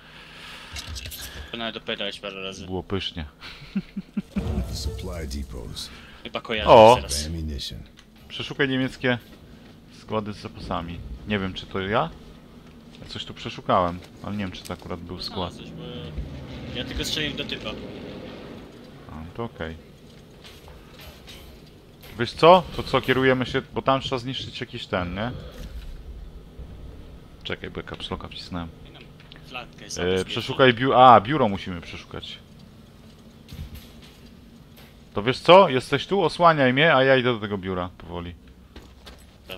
To nawet opowiadałeś parę razy. Było pysznie. The supply depots. Chyba kojarzę O! teraz. Ammunition. Przeszukaj niemieckie składy z zapasami. Nie wiem, czy to ja? Ja coś tu przeszukałem, ale nie wiem, czy to akurat był skład. No, coś, bo ja tylko strzeliłem do typa. A, to okej. Wiesz co? To co, kierujemy się, bo tam trzeba zniszczyć jakiś ten, nie? Czekaj, bo kapsloka wcisnąłem. I nam flankę jest E, zabezpieczona. przeszukaj biuro. A, biuro musimy przeszukać. To wiesz co? Jesteś tu? Osłaniaj mnie, a ja idę do tego biura powoli. Tak.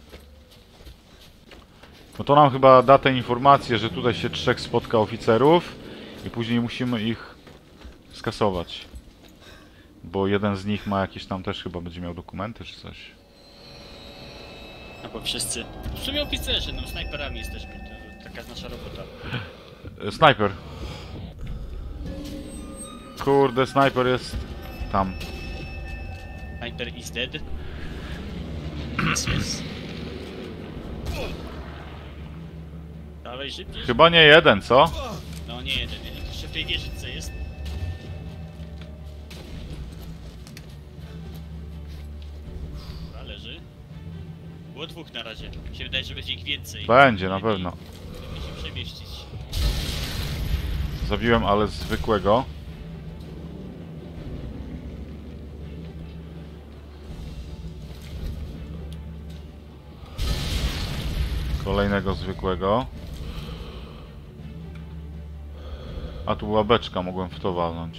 No to nam chyba da tę informację, że tutaj się trzech spotka oficerów i później musimy ich skasować. Bo jeden z nich ma jakieś tam też chyba będzie miał dokumenty czy coś. No bo wszyscy. W sumie oficerzy, no snajperami jesteśmy. To taka jest nasza robota. E, Snajper. Kurde, snajper jest tam. Sniper is dead. Yes, yes. Dawaj szybciej. Chyba nie jeden, co? No nie jeden, nie. Jeszcze w tej wieżyczce jest. Dobra, leży. Było dwóch na razie. Mi się wydaje, że będzie ich więcej. Będzie, na Lepiej- pewno. lepiej się przemieścić. Zabiłem, ale zwykłego. Kolejnego zwykłego. A tu była beczka, mogłem w to walnąć.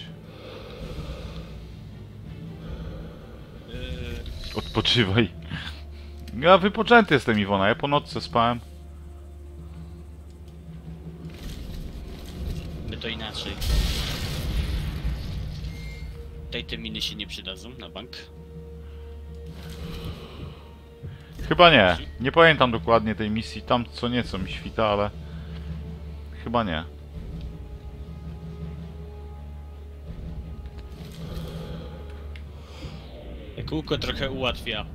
Yy, Odpoczywaj. Ja wypoczęty jestem, Iwona, ja po nocce spałem. my to inaczej. Tutaj te miny się nie przydadzą na bank. Chyba nie. Nie pamiętam dokładnie tej misji. Tam co nieco mi świta, ale... Chyba nie. Kółko trochę ułatwia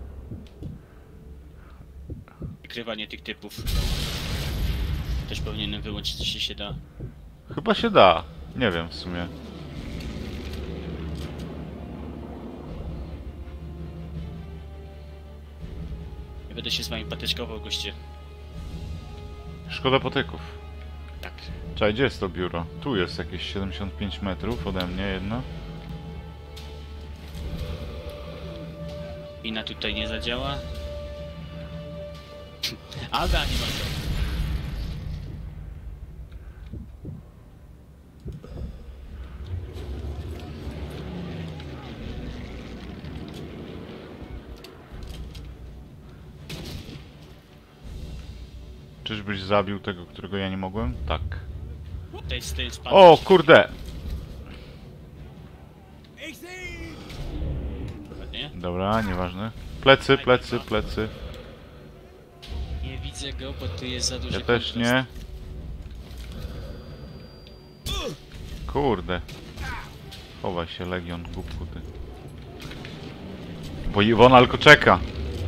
wykrywanie tych typów. Też powinienem wyłączyć, jeśli się da. Chyba się da. Nie wiem w sumie. Ja będę się z wami patyczkował, goście. Szkoda potyków. Tak. Czekaj, gdzie jest to biuro? Tu jest jakieś siedemdziesiąt pięć metrów ode mnie jedno. Wina tutaj nie zadziała. Alda nie ma co. Czyżbyś zabił tego, którego ja nie mogłem? Tak. To jest, to jest O, kurde! Nie? Dobra, nieważne. Plecy, plecy, plecy. Nie widzę go, bo tu jest za duży Ja też kontrast. nie. Kurde. Chowaj się, Legion, głupku ty. Bo Iwona tylko czeka.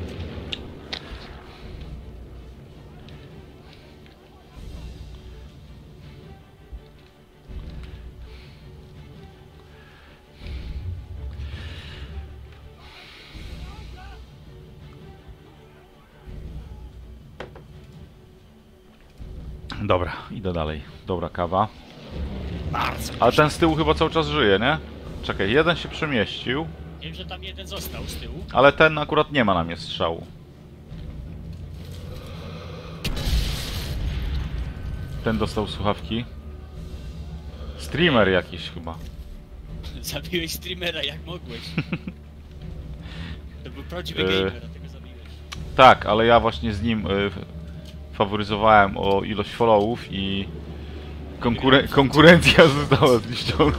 Dobra, idę dalej. Dobra kawa. Bardzo. Ale ten z tyłu chyba cały czas żyje, nie? Czekaj, jeden się przemieścił, Wiem, że tam jeden został z tyłu. ale ten akurat nie ma na mnie strzału. Ten dostał słuchawki. Streamer jakiś chyba. Zabiłeś streamera jak mogłeś. To był prawdziwy Yy. gamer, a tego zabiłeś. Tak, ale ja właśnie z nim y, faworyzowałem o ilość followów i konkure konkurencja została zniszczona.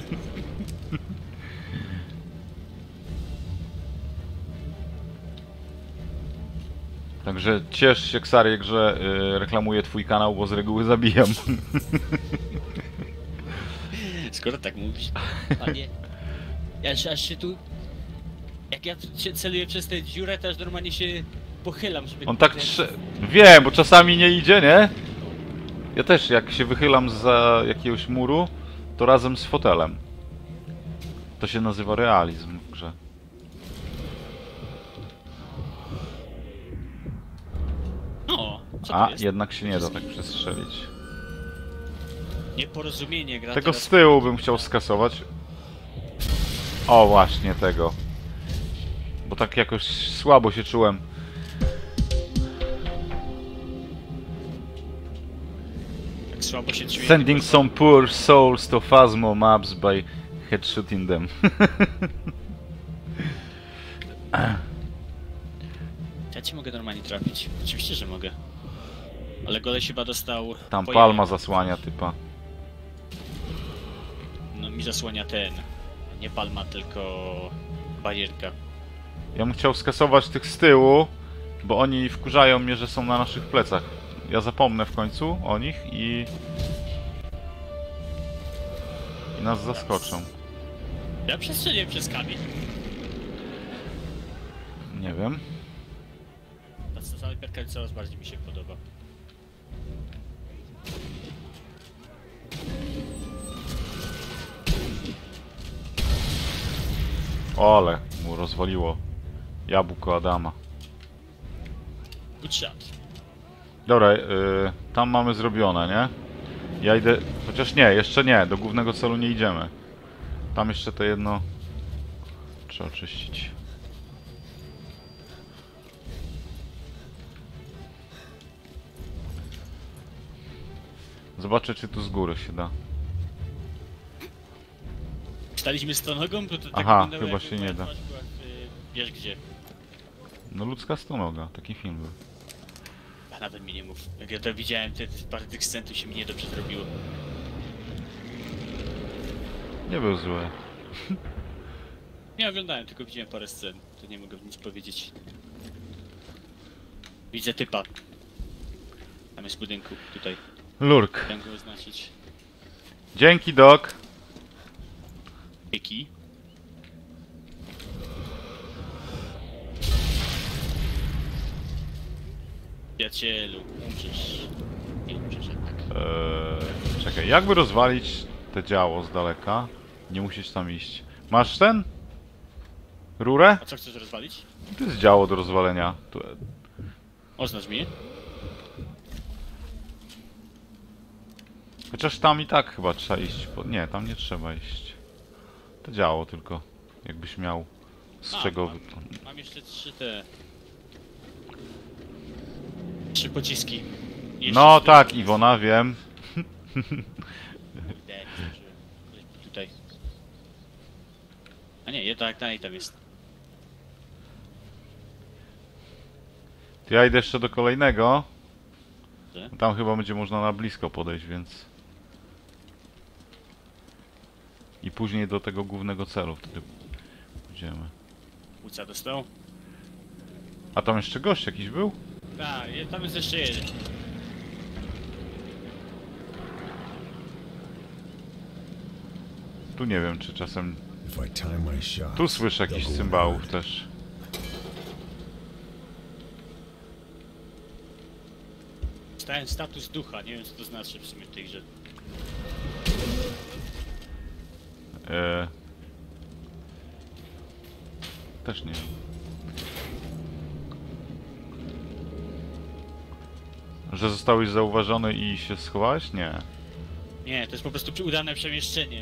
Także ciesz się, Ksariek, że y, reklamuję twój kanał, bo z reguły zabijam. Skoro tak mówisz. Panie. Ja aż, aż się tu... Jak ja tu się celuję przez tę dziurę, to aż normalnie się pochylam, żeby... On tak kurde, trze... Wiem, bo czasami nie idzie, nie? Ja też, jak się wychylam za jakiegoś muru, to razem z fotelem. To się nazywa realizm w grze. No, co A, to jest? jednak się nie da tak przestrzelić. Nieporozumienie gra Tego teraz... z tyłu bym chciał skasować. O, właśnie tego. Bo tak jakoś słabo się czułem. Tak słabo się czuję. Sending some poor souls to Phasmo maps by headshooting them. Ja ci mogę normalnie trafić. Oczywiście, że mogę. Ale goleś chyba dostał... Tam po palma jajach. zasłania typa. No mi zasłania ten. Nie palma, tylko... barierka. Ja bym chciał skasować tych z tyłu, bo oni wkurzają mnie, że są na naszych plecach. Ja zapomnę w końcu o nich i... I nas zaskoczą. Ja przestrzeliłem przez kamień. Nie wiem. Ta snajperka coraz bardziej mi się podoba. Ole, mu rozwaliło jabłko Adama. Good shot. Dobra, yy, tam mamy zrobione, nie? Ja idę... Chociaż nie, jeszcze nie, do głównego celu nie idziemy. Tam jeszcze to jedno... Trzeba oczyścić. Zobaczę, czy tu z góry się da. Staliśmy stonogą, bo to tak Aha, wyglądało, chyba jakby się nie moja da. twarz była w, y, wiesz gdzie. No ludzka stonoga, taki film był. A nawet mi nie mów. Jak ja to widziałem, te parę tych scen, to się mi niedobrze zrobiło. Nie był zły. Nie oglądałem, tylko widziałem parę scen. To nie mogę nic powiedzieć. Widzę typa. Tam jest w budynku, tutaj. Lurk. Chcę go oznaczyć. Dzięki, Doc. Piki. Przyjacielu, umrzesz. Nie umrzesz jednak. Eee, czekaj, jakby rozwalić te działo z daleka? Nie musisz tam iść. Masz ten? Rurę? A co chcesz rozwalić? To jest działo do rozwalenia. Tu... Oznacz mi. Chociaż tam i tak chyba trzeba iść. Po... Nie, tam nie trzeba iść. To działo tylko. Jakbyś miał z A, czego... mam, wy- mam jeszcze trzy te... Trzy pociski. Jeszcze No cztery. tak, Iwona, wiem. Kurde, nie zdążyłem. Tutaj. A nie, je tak, tak, tam jest. To ja idę jeszcze do kolejnego. Że? Tam chyba będzie można na blisko podejść, więc... I później do tego głównego celu wtedy pójdziemy. Łuca dostał. A tam jeszcze gość jakiś był? Tak, je- tam jest jeszcze jeden. Tu nie wiem, czy czasem... If I time my shots, Tu słyszę they'll jakichś go cymbałów unheard. też. Stałem status ducha, nie wiem co to znaczy w sumie w tej grze. E... Też nie wiem. Że zostałeś zauważony i się schowałeś? Nie. Nie, to jest po prostu udane przemieszczenie.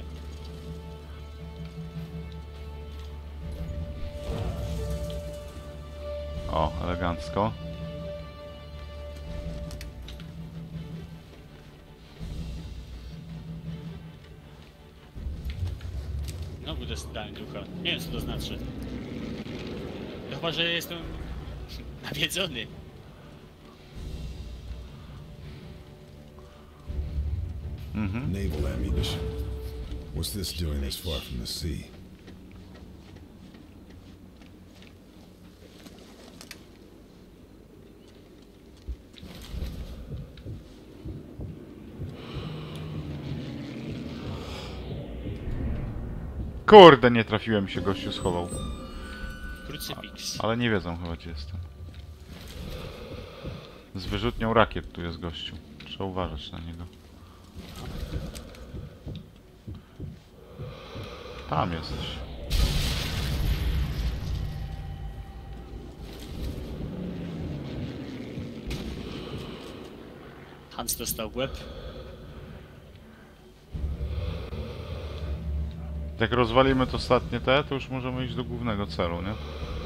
O, elegancko. Znowu dostałem ducha. Nie wiem co to znaczy. To chyba, że jestem nawiedzony. Mhm. Naval ammunition. What's this doing this far from the sea? Kurde, nie trafiłem, się gościu schował. Krucyfiks. Ale nie wiedzą chyba, gdzie jestem. Z wyrzutnią rakiet tu jest gościu. Trzeba uważać na niego. Tam jesteś. Hans dostał w łeb. Jak rozwalimy to ostatnie te, to już możemy iść do głównego celu, nie?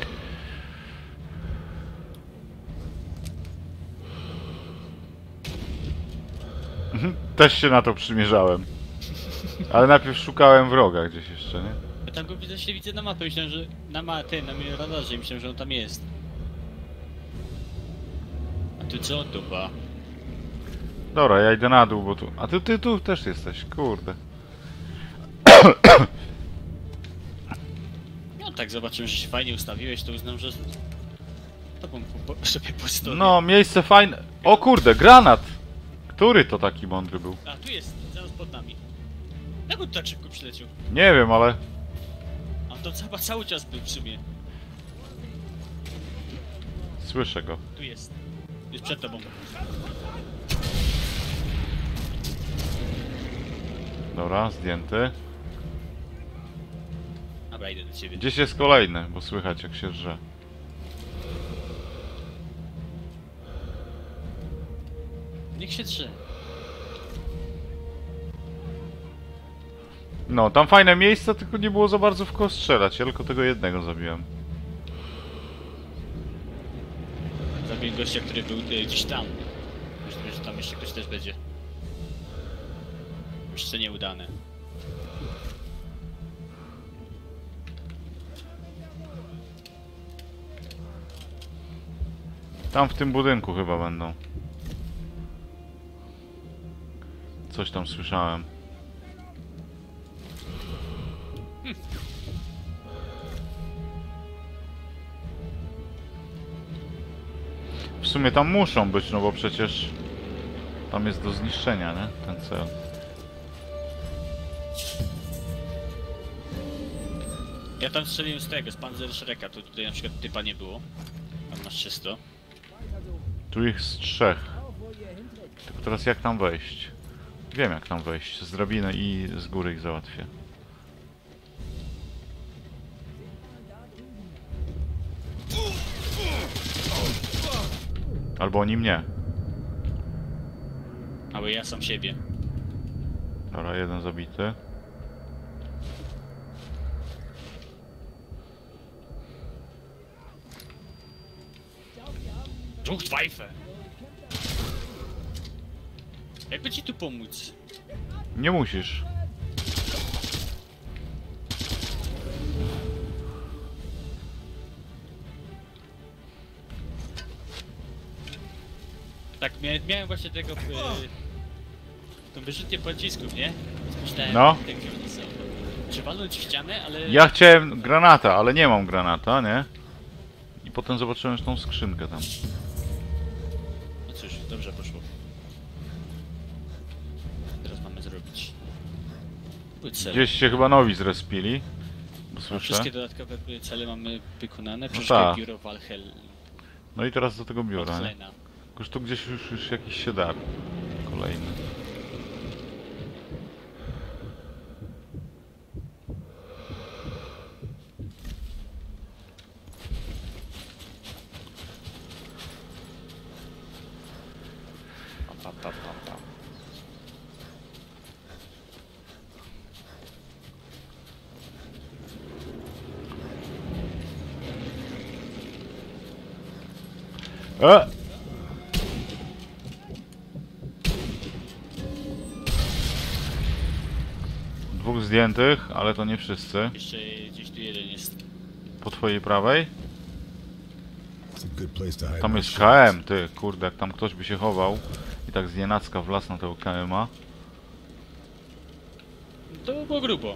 Mhm, też się na to przymierzałem. Ale najpierw szukałem wroga gdzieś jeszcze, nie? Ja tam go widzę, się widzę na mapie, myślałem, że na ma ty, na mnie radarze, myślałem, że on tam jest. A tu co on tu ma? Dobra, ja idę na dół, bo tu... A ty, ty tu też jesteś, kurde. No tak, zobaczyłem, że się fajnie ustawiłeś, to uznam, że... Tobą po, po, sobie postoję. No, miejsce fajne. O kurde, granat! Który to taki mądry był? A, tu jest, zaraz pod nami. Jak on tak szybko przyleciał? Nie wiem, ale... A to chyba cały czas był w sumie. Słyszę go. Tu jest. Jest przed tobą. Dobra, zdjęty. Dobra, idę do ciebie. Gdzieś jest kolejny, bo słychać jak się drze. Niech się drze. No, tam fajne miejsce, tylko nie było za bardzo w kogo strzelać. Ja tylko tego jednego zabiłem. Zabiję gościa, który był y, gdzieś tam. Myślę, że tam jeszcze ktoś też będzie. Jeszcze nieudane. Tam w tym budynku chyba będą. Coś tam słyszałem. W sumie tam muszą być, no bo przecież tam jest do zniszczenia, nie? Ten cel. Ja tam strzeliłem z tego, z Panzerschrecka, to tutaj na przykład typa nie było. Tam masz czysto. Tu ich z trzech. Tylko teraz jak tam wejść? Wiem jak tam wejść. Z drabiny i z góry ich załatwię. Albo oni mnie. Albo ja sam siebie. Dobra, jeden zabity. Zuchtweife! Jakby ci tu pomóc? Nie musisz. Tak, miałem, miałem właśnie tego... Y, tą wyrzutnię pocisków, nie? Myślałem, No. jak oni są. Czy walnąć w ścianę, ale... Ja chciałem granata, ale nie mam granata, nie? I potem zobaczyłem już tą skrzynkę tam. No cóż, dobrze poszło. Teraz mamy zrobić... Były cele. Gdzieś się chyba nowi zrespili. Bo No, słyszę. wszystkie dodatkowe cele mamy wykonane. No Przeszukaj tak. biuro Walhel... No i teraz do tego biura, nie? Walhelena. Już tu gdzieś już, już jakiś się dar. Kolejny. Pam, pam, pam, pam, pam. E! Dwóch zdjętych, ale to nie wszyscy. Jeszcze gdzieś tu jeden jest. Po twojej prawej. It's a good place to hide Tam my jest shit. K M, ty, kurde, jak tam ktoś by się chował i tak z nienacka wlazł na tego K M a. To było grubo.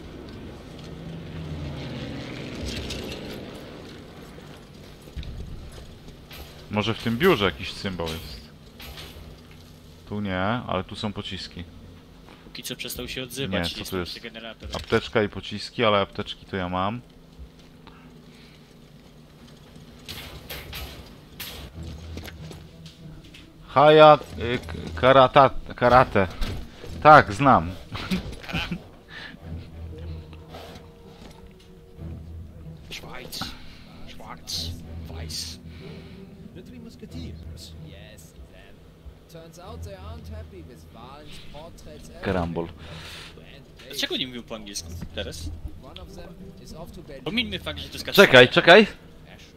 Może w tym biurze jakiś cymbał jest. Tu nie, ale tu są pociski. Póki co przestał się odzywać. Nie, co tu jest? Generator. Apteczka i pociski, ale apteczki to ja mam. Haya y, k- karata, karate. Tak, znam. Schweiz. Schwarz. Weiß. The Three Musketeers. Yes, them. Turns out they aren't happy with Valen's portraits. Karambol. And they- Dlaczego nie mówił po angielsku teraz? One of them is off to Berlin. Pomińmy fakt, że to jest Czekaj, czekaj. Ashes,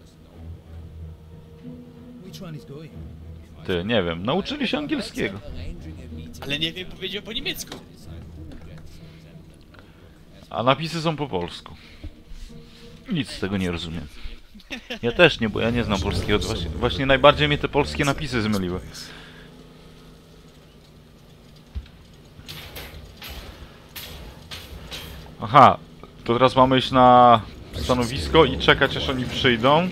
no. Which one is going? Ty, nie wiem, nauczyli się angielskiego. Arranging a meeting. Ale nie wiem, powiedział po niemiecku. A napisy są po polsku. Nic z tego nie rozumiem. Ja też nie, bo ja nie znam polskiego. Właśnie, właśnie najbardziej mnie te polskie napisy zmyliły. Aha, to teraz mamy iść na stanowisko i czekać, aż oni przyjdą.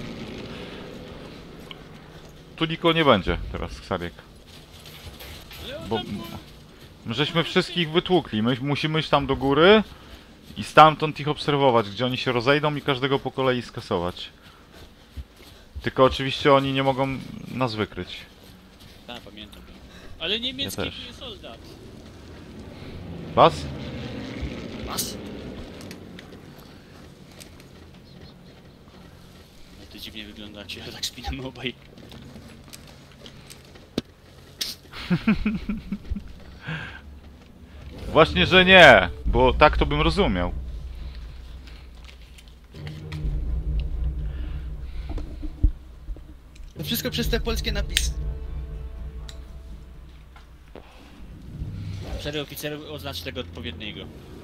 Tu nikogo nie będzie teraz, Ksariek. Bo my żeśmy wszystkich wytłukli. My musimy iść tam do góry i stamtąd ich obserwować, gdzie oni się rozejdą i każdego po kolei skasować. Tylko oczywiście oni nie mogą nas wykryć. Tak, pamiętam. Ale niemiecki Ja też. nie soldat. Was? Was? No to dziwnie wyglądacie, że tak spinamy obaj. Właśnie, że nie, bo tak to bym rozumiał. To wszystko przez te polskie napisy. Szereg oficerów oznacz tego odpowiedniego.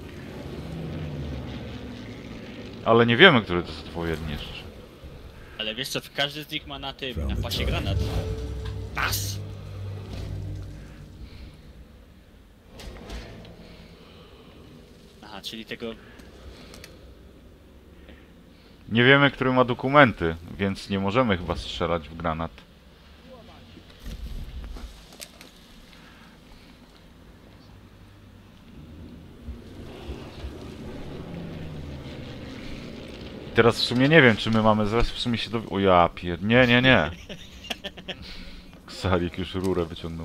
Ale nie wiemy, który to jest odpowiedni jeszcze. Ale wiesz co, każdy z nich ma na tym, na pasie granat. Pas! Aha, czyli tego... Nie wiemy, który ma dokumenty, więc nie możemy chyba strzelać w granat. Teraz w sumie nie wiem, czy my mamy zaraz w sumie się do... O ja pier... Nie, nie, nie. Ksalik już rurę wyciągnął.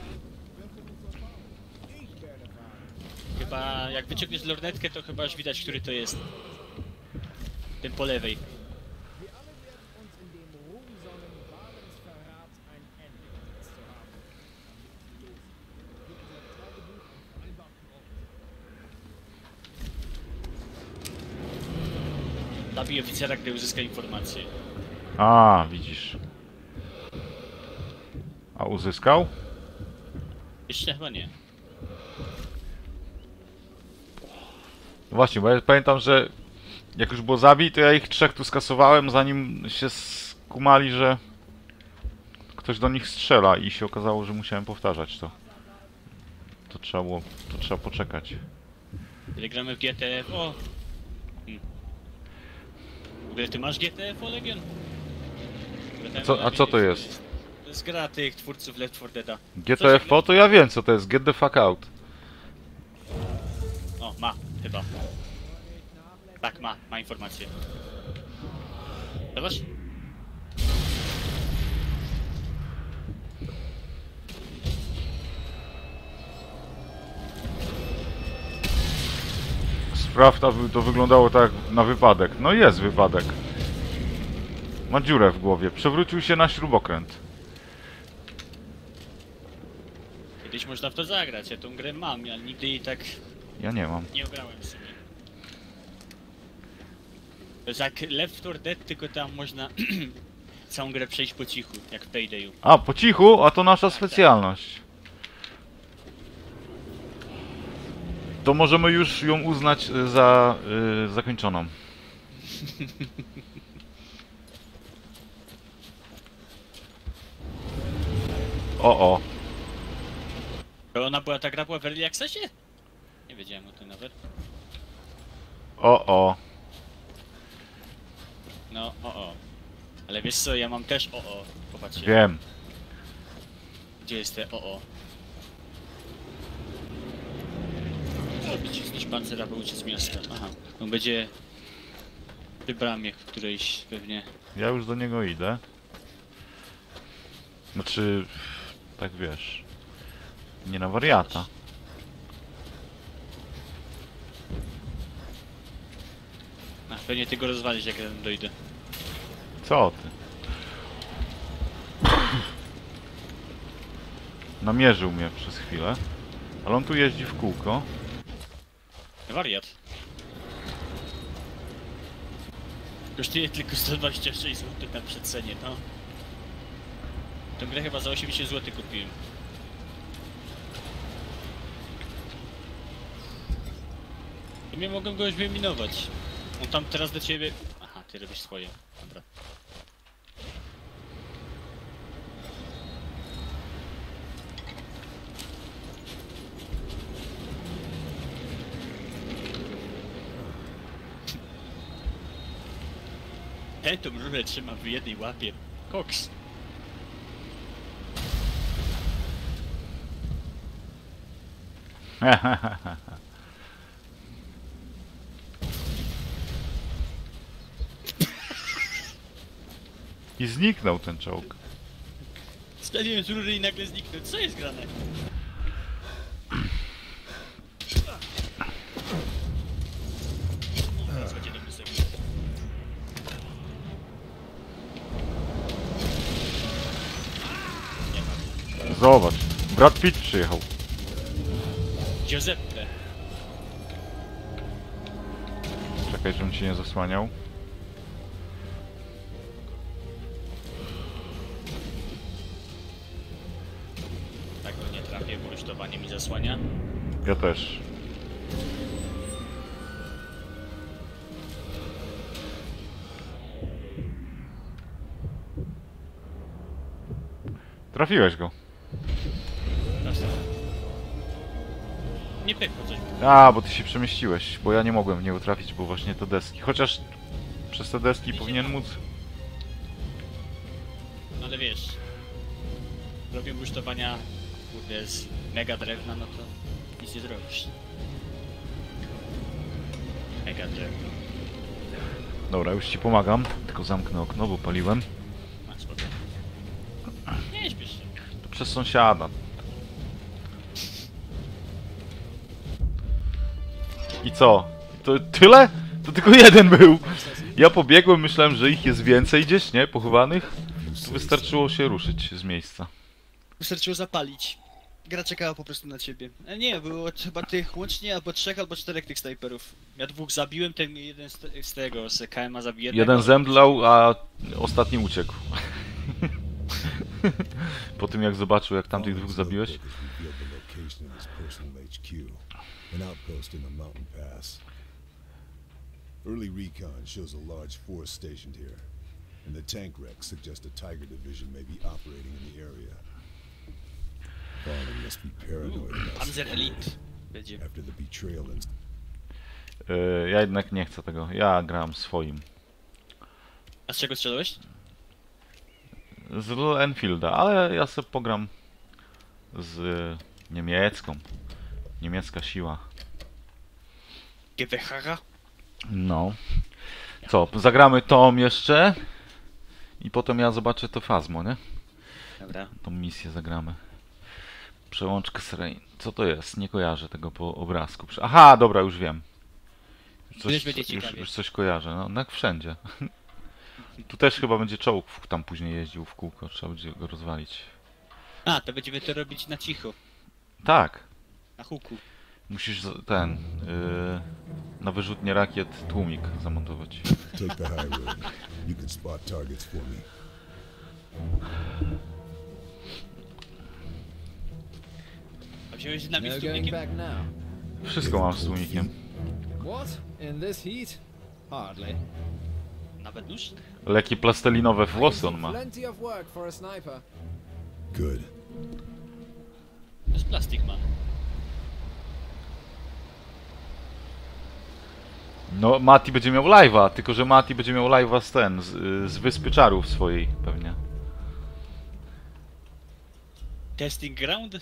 Chyba, jak wyciągniesz lornetkę, to chyba już widać, który to jest. Ten po lewej. Wir alle werden uns in dem Ruhm sonnen, Valens Verrat ein Ende gesetzt zu haben. Am liebsten los. Wir unser Tagebuch am vereinbarten Ort. zabij oficera, gdy uzyska informację. A, widzisz. A uzyskał? Jeszcze chyba nie. Właśnie, bo ja pamiętam, że jak już było zabij, to ja ich trzech tu skasowałem, zanim się skumali, że ktoś do nich strzela i się okazało, że musiałem powtarzać to. To trzeba było, to trzeba poczekać. Ile gramy w G T F O? Hmm. W ogóle ty masz G T F O Legion? Co, a co to jest? To jest gra tych twórców Left four Deada. G T F O to ja wiem co to jest, get the fuck out. O, ma, chyba. Tak, ma, ma informację. Zobacz. Spraw to, to wyglądało tak na wypadek. No jest wypadek. Ma dziurę w głowie, przewrócił się na śrubokręt. Kiedyś można w to zagrać, ja tą grę mam, ale nigdy jej tak Ja nie mam. nie ograłem w sumie. To jest jak Left four Dead, tylko tam można całą grę przejść po cichu, jak w Paydayu. A, po cichu? A to nasza specjalność. To możemy już ją uznać y, za y, zakończoną. O, o. To ona była, ta gra była w Early Accessie? Nie wiedziałem o tym nawet. O, o. No, o o. Ale wiesz co, ja mam też o o. Popatrzcie. Wiem. Gdzie jest te o o? Zrobić zniszcz pancera, by uciec z miasta. Aha. On będzie przy bramie w którejś pewnie. Ja już do niego idę. Znaczy, tak wiesz. Nie na wariata. A pewnie ty go rozwalisz, jak ja tam dojdę. Co ty? Namierzył mnie przez chwilę. Ale on tu jeździ w kółko. Wariat. Kosztuje tylko sto dwadzieścia sześć złotych na przecenie, no. Tę grę chyba za osiemdziesiąt złotych kupiłem. I mnie mogą go już wyeliminować. On tam teraz do ciebie... Aha, ty robisz swoje. Dobra. Ten tą rurę trzyma w jednej łapie. Koks. I zniknął ten czołg. Strzeliłem z rury i nagle zniknął. Co jest grane? Teraz będzie dobry segment. Nie ma. Zobacz, Brad Pitt przyjechał. Giuseppe. Czekaj, żebym ci nie zasłaniał. Tak to nie trafię, bo rusztowanie mi zasłania. Ja też. Trafiłeś go. Proszę. Nie pykło coś. A, bo ty się przemieściłeś, bo ja nie mogłem w niego trafić, bo właśnie te deski. Chociaż przez te deski powinien móc. No ale wiesz, robię rusztowania, kurde, z mega drewna, no to nic nie zrobisz. Mega drewno. Dobra, już ci pomagam. Tylko zamknę okno, bo paliłem. A, spoko. Nie śpiesz się. To przez sąsiada. I co? To tyle? To tylko jeden był. Ja pobiegłem, myślałem, że ich jest więcej gdzieś, nie? Pochowanych. Tu wystarczyło się ruszyć z miejsca. Wystarczyło zapalić. gra czekała po prostu na ciebie. E, nie, było chyba tych łącznie albo trzech, albo czterech tych snajperów. Ja dwóch zabiłem, ten jeden z, te, z tego, z K M a zabił jednego. Jeden zemdlał, a ostatni uciekł. Po tym jak zobaczył, jak tamtych dwóch zabiłeś. Revealed the location of his personal H Q, an outpost in the mountain pass. Early recon shows a large force stationed here, and the tank wreck suggests a Tiger division may be operating in the area. Fallen must be paranoid enough Panzer Elite będzie. after the betrayal and Yy, ja jednak nie chcę tego. Ja gram swoim. A z czego strzelałeś? Z Enfielda, ale ja sobie pogram z niemiecką. Niemiecka siła. G W H? No. Co, zagramy tą jeszcze i potem ja zobaczę to Phasmo, nie? Dobra. Tą misję zagramy. Przełączkę Serain. Co to jest? Nie kojarzę tego po obrazku. Aha, dobra, już wiem. Już Już Coś, będzie już, ciekawie. już coś kojarzę, no jak wszędzie. Tu też chyba będzie czołg w- tam później jeździł w kółko, trzeba będzie go rozwalić. A, to będziemy to robić na cicho. Tak, Na huku. musisz z- ten, yy, na wyrzutnie rakiet tłumik zamontować. take the high road. You can spot targets for me. A wziąłeś z nami No z going tłumnikiem? back now. Wszystko mam z tłumikiem. What? In this heat? Hardly. Nawet nóż? Leki plastelinowe I can włosy on see ma. plenty of work for a sniper. Good. To jest plastik, man. No, Mati będzie miał live'a, tylko że Mati będzie miał live'a z ten, z, y, z Wyspy Czarów swojej pewnie. Testing ground?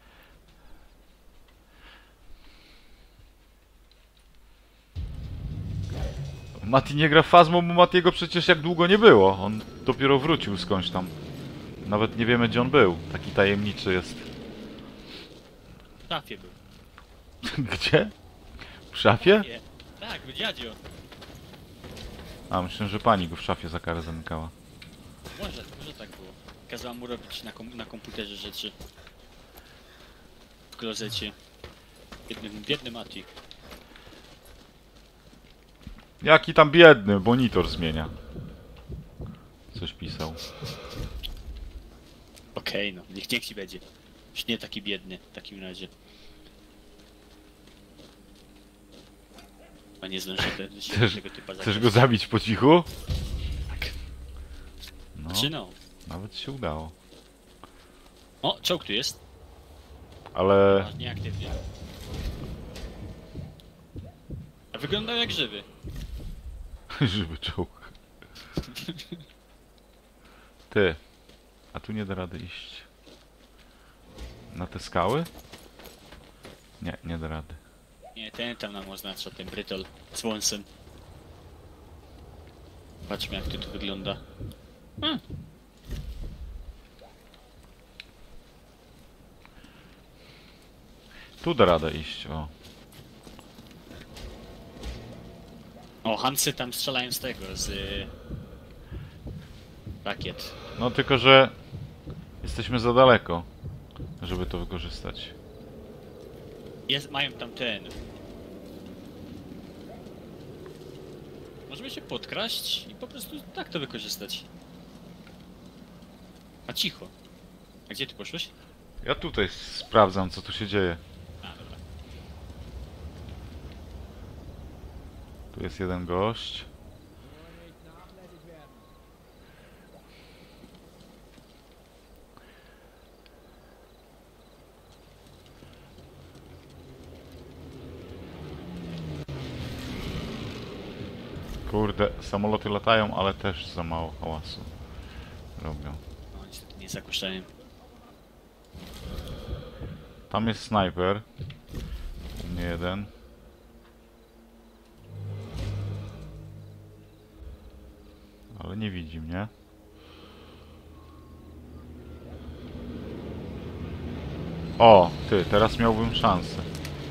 Mati nie gra w Phasmo, bo Matiego przecież jak długo nie było. On dopiero wrócił skądś tam. Nawet nie wiemy gdzie on był. Taki tajemniczy jest. W szafie był. Gdzie? W szafie? Nie. Tak, był dziadzio. A, myślę, że pani go w szafie za karę zamykała. Może, może tak było. Kazałam mu robić na, kom na komputerze rzeczy. W klozecie. Biedny, biedny Mati. Jaki tam biedny, monitor zmienia. Coś pisał. Okej, no, niech, niech ci będzie. Już nie taki biedny w takim razie. A nie zdążę te, się Chcesz, tego typa chcesz zagrać. go zabić po cichu? Tak. No, Znaczy no. nawet się udało. O, czołg tu jest. Ale A, nieaktywnie. A wyglądał jak żywy. żywy czołg. Ty. A tu nie da rady iść. Na te skały? Nie, nie da rady. Nie, ten tam nam oznacza, ten brytol z wąsem. Patrzmy jak to tu wygląda. Hmm. Tu da radę iść, o. O, Hansy tam strzelają z tego, z... y, rakiet. No tylko, że jesteśmy za daleko, żeby to wykorzystać. Jest, mają tam ten... Możemy się podkraść i po prostu tak to wykorzystać. A cicho. A gdzie ty poszłeś? Ja tutaj sprawdzam, co tu się dzieje. A, dobra. Tu jest jeden gość. Kurde, samoloty latają, ale też za mało hałasu robią. No niestety nie zagłuszałem. Tam jest snajper. U mnie jeden. Ale nie widzi mnie. O, ty, teraz miałbym szansę.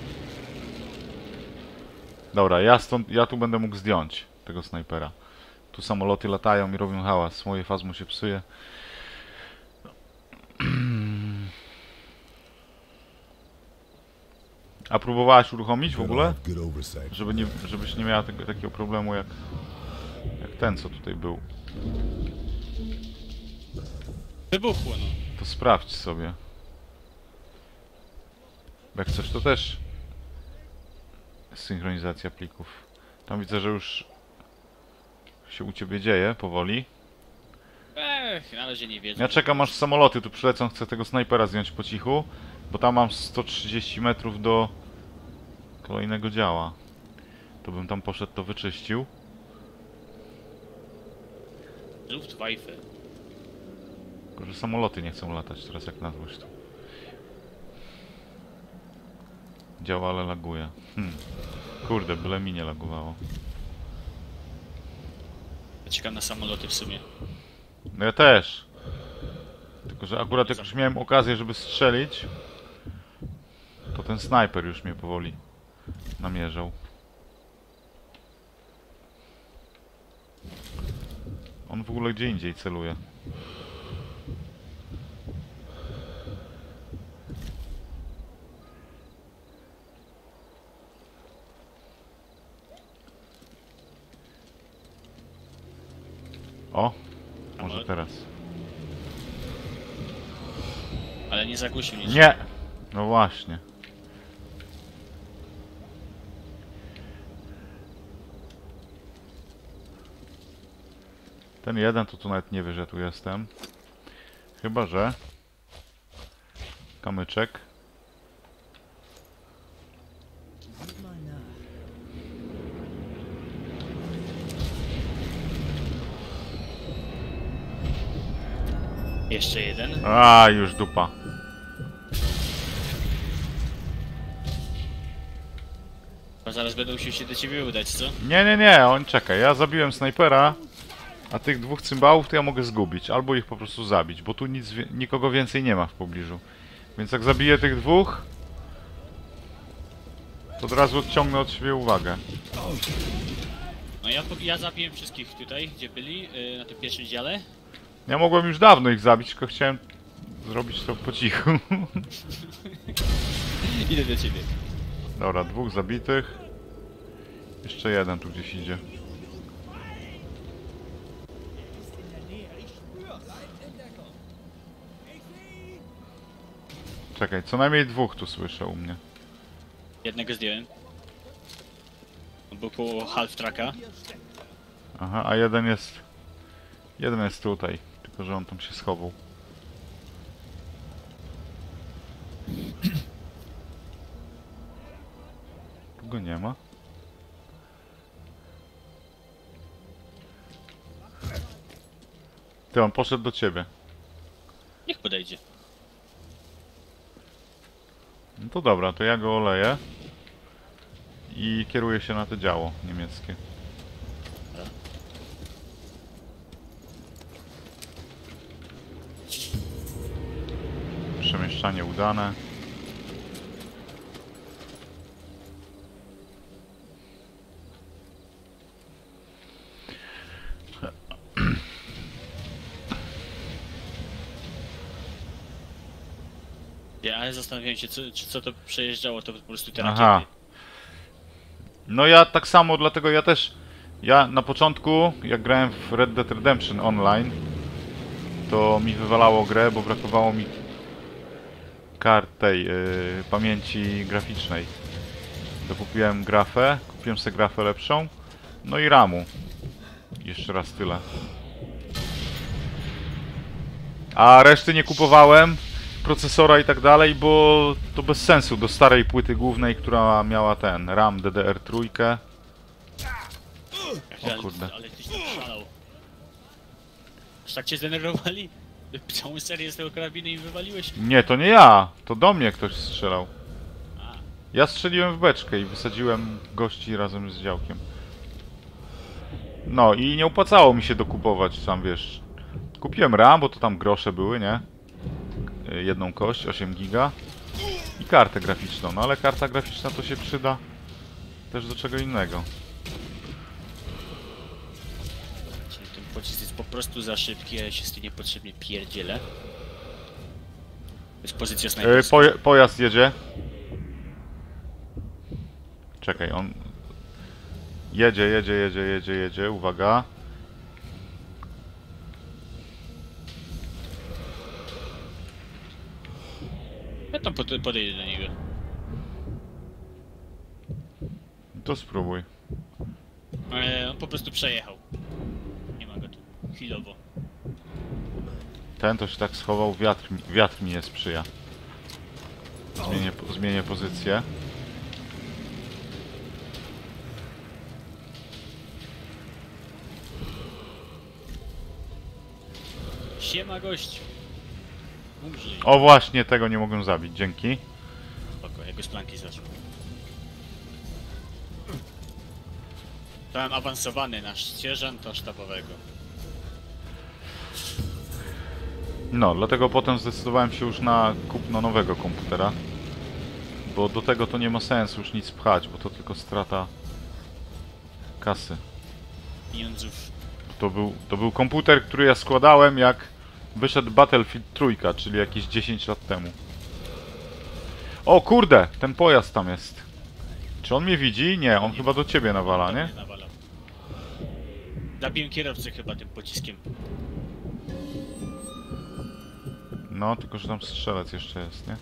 Dobra, ja stąd, ja tu będę mógł zdjąć tego snajpera. Tu samoloty latają i robią hałas. Moje Phasmo się psuje. A próbowałaś uruchomić w Gotta ogóle? have good oversight. Żeby nie, żebyś nie miała tego, takiego problemu jak, jak ten, co tutaj był. Wybuchło, no. To sprawdź sobie. Jak chcesz, to też synchronizacja plików. Tam widzę, że już się u ciebie dzieje powoli. Ech, na razie nie wiedzą. Ja czekam aż samoloty tu przylecą, chcę tego snajpera zdjąć po cichu, bo tam mam sto trzydzieści metrów do kolejnego działa. To bym tam poszedł, to wyczyścił. Luftwaffe. Tylko, że samoloty nie chcą latać teraz jak na złość tu. Działa, ale laguje. Hmm. Kurde, byle mi nie lagowało. Ja czekam na samoloty w sumie. No ja też. Tylko, że akurat jak już miałem okazję, żeby strzelić, to ten snajper już mnie powoli namierzał. On w ogóle gdzie indziej celuje. O! Może teraz. Ale nie zagłosił nic. Nie! No właśnie. Ten jeden to tu nawet nie wie, że tu jestem. Chyba, że... Kamyczek. Jeszcze jeden. A, już dupa. Bo zaraz będą musiał się do ciebie udać, co? Nie, nie, nie, on czekaj. Ja zabiłem snajpera, a tych dwóch cymbałów to ja mogę zgubić. Albo ich po prostu zabić, bo tu nic, wie- nikogo więcej nie ma w pobliżu. Więc jak zabiję tych dwóch, to od razu odciągnę od siebie uwagę. No ja, po- ja zabiłem wszystkich tutaj, gdzie byli, yy, na tym pierwszym dziale. Ja mogłem już dawno ich zabić, tylko chciałem zrobić to po cichu. Idę do ciebie. Dobra, dwóch zabitych. Jeszcze jeden tu gdzieś idzie. Czekaj, co najmniej dwóch tu słyszę u mnie. Jednego zdjąłem. On był koło half tracka. Aha, a jeden jest... Jeden jest tutaj, tylko że on tam się schował. Tu go nie ma. Ty, on poszedł do ciebie. Niech podejdzie. No to dobra, to ja go oleję. I kieruję się na to działo niemieckie. Przemieszczanie udane. Ja, ale zastanawiam się, co, czy co to przejeżdżało, to po prostu te Aha. rakiety. No ja tak samo, dlatego ja też... Ja na początku, jak grałem w Red Dead Redemption Online, to mi wywalało grę, bo brakowało mi kart tej yy, pamięci graficznej. Dokupiłem grafę, kupiłem sobie grafę lepszą, no i ramu. Jeszcze raz tyle. A reszty nie kupowałem, procesora i tak dalej, bo to bez sensu do starej płyty głównej, która miała ten RAM D D R trzy. O kurde. Ale, ale tyś tam szalał. Aż tak cię zdenerwowali? Całą serię z tego karabinu im wywaliłeś? Nie, to nie ja, to do mnie ktoś strzelał. A, Ja strzeliłem w beczkę i wysadziłem gości razem z działkiem. No i nie opłacało mi się dokupować, sam wiesz. Kupiłem RAM, bo to tam grosze były, nie? Jedną kość, osiem giga. I kartę graficzną, no ale karta graficzna to się przyda też do czego innego. czyli ten pocisk jest po prostu za szybki, a ja się z tym niepotrzebnie pierdzielę. To jest pozycja Yy, snajperska. poje, pojazd jedzie. Czekaj, on... Jedzie, jedzie, jedzie, jedzie, jedzie, uwaga. Ja tam pod, podejdę do niego. To spróbuj. Ale on po prostu przejechał. Nie ma go tu. Chwilowo. Ten to się tak schował, wiatr, mi- wiatr mi nie sprzyja. Zmienię, po- zmienię pozycję. Siema gość. Umrzyj. O właśnie, tego nie mogłem zabić, dzięki. Spoko, jego z planki zaczął. Byłem awansowany na sierżanta sztabowego. No, dlatego potem zdecydowałem się już na kupno nowego komputera. Bo do tego to nie ma sensu już nic pchać, bo to tylko strata kasy. Pieniądzów. To był, to był komputer, który ja składałem jak wyszedł Battlefield trzy, czyli jakieś dziesięć lat temu. O kurde, ten pojazd tam jest. Czy on mnie widzi? Nie, on chyba do ciebie nawala, nie? Nawala. Zabiłem kierowcę chyba tym pociskiem. No, tylko że tam strzelec jeszcze jest, nie?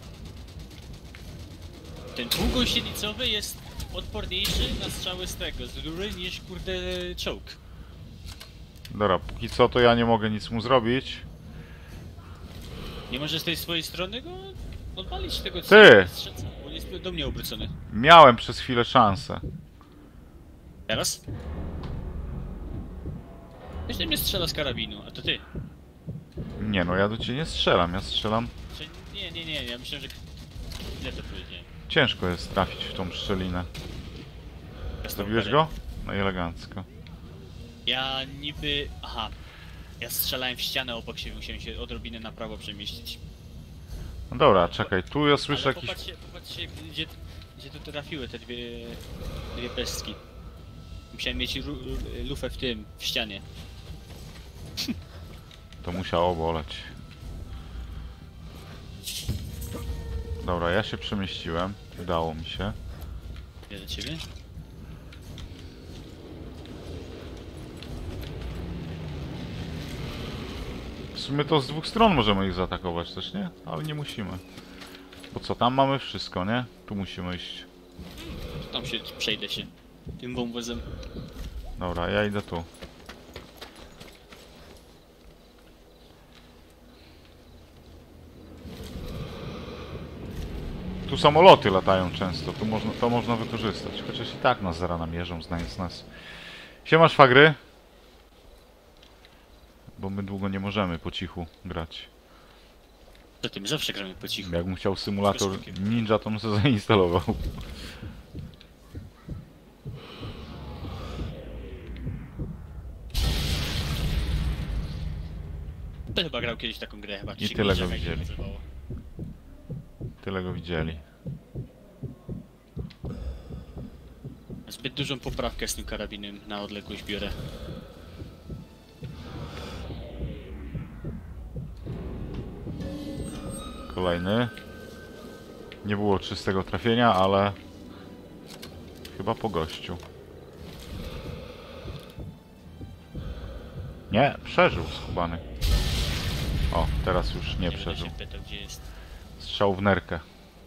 Ten długośrednicowy jest odporniejszy na strzały z tego, z rury, niż kurde czołg. Dobra, póki co to ja nie mogę nic mu zrobić. Nie możesz z tej swojej strony go odpalić tego Ty! strzelca, bo on jest do mnie obrócony. Miałem przez chwilę szansę. Teraz? Jeszcze mnie strzela z karabinu, a to ty. Nie no, ja do ciebie nie strzelam, ja strzelam... Czy... Nie, nie, nie, ja myślałem, że... Ile to powiedziałem? Ciężko jest trafić w tą szczelinę. Ja Zabiłeś go? No i elegancko. Ja niby... Aha. Ja strzelałem w ścianę obok siebie, musiałem się odrobinę na prawo przemieścić. No dobra, czekaj, tu ja słyszę Ale jakiś... popatrzcie, popatrzcie gdzie, gdzie tu trafiły te dwie... dwie pestki. Musiałem mieć ru, lufę w tym, w ścianie. To musiało boleć. Dobra, ja się przemieściłem. Udało mi się. Ja do ciebie? W sumie to z dwóch stron możemy ich zaatakować też, nie? Ale nie musimy. Bo co, tam mamy wszystko, nie? Tu musimy iść. Tam się przejdę się. Tym wąwozem. Dobra, ja idę tu. Tu samoloty latają często, tu można, to można wykorzystać. Chociaż i tak nas zaraz namierzą, znając nas. Siema szwagry. Bo my długo nie możemy po cichu grać. To tym zawsze gramy po cichu. Jakbym chciał symulator ninja, to bym sobie zainstalował. To chyba grał kiedyś taką grę, chyba. I Ci tyle go jak się widzieli. nazywało. Tyle go widzieli. Zbyt dużą poprawkę z tym karabinem na odległość biorę. Kolejny. Nie było czystego trafienia, ale chyba po gościu. Nie, przeżył skubany. O, teraz już nie Nie będę przeżył. się pytał, gdzie jest. Strzał w nerkę.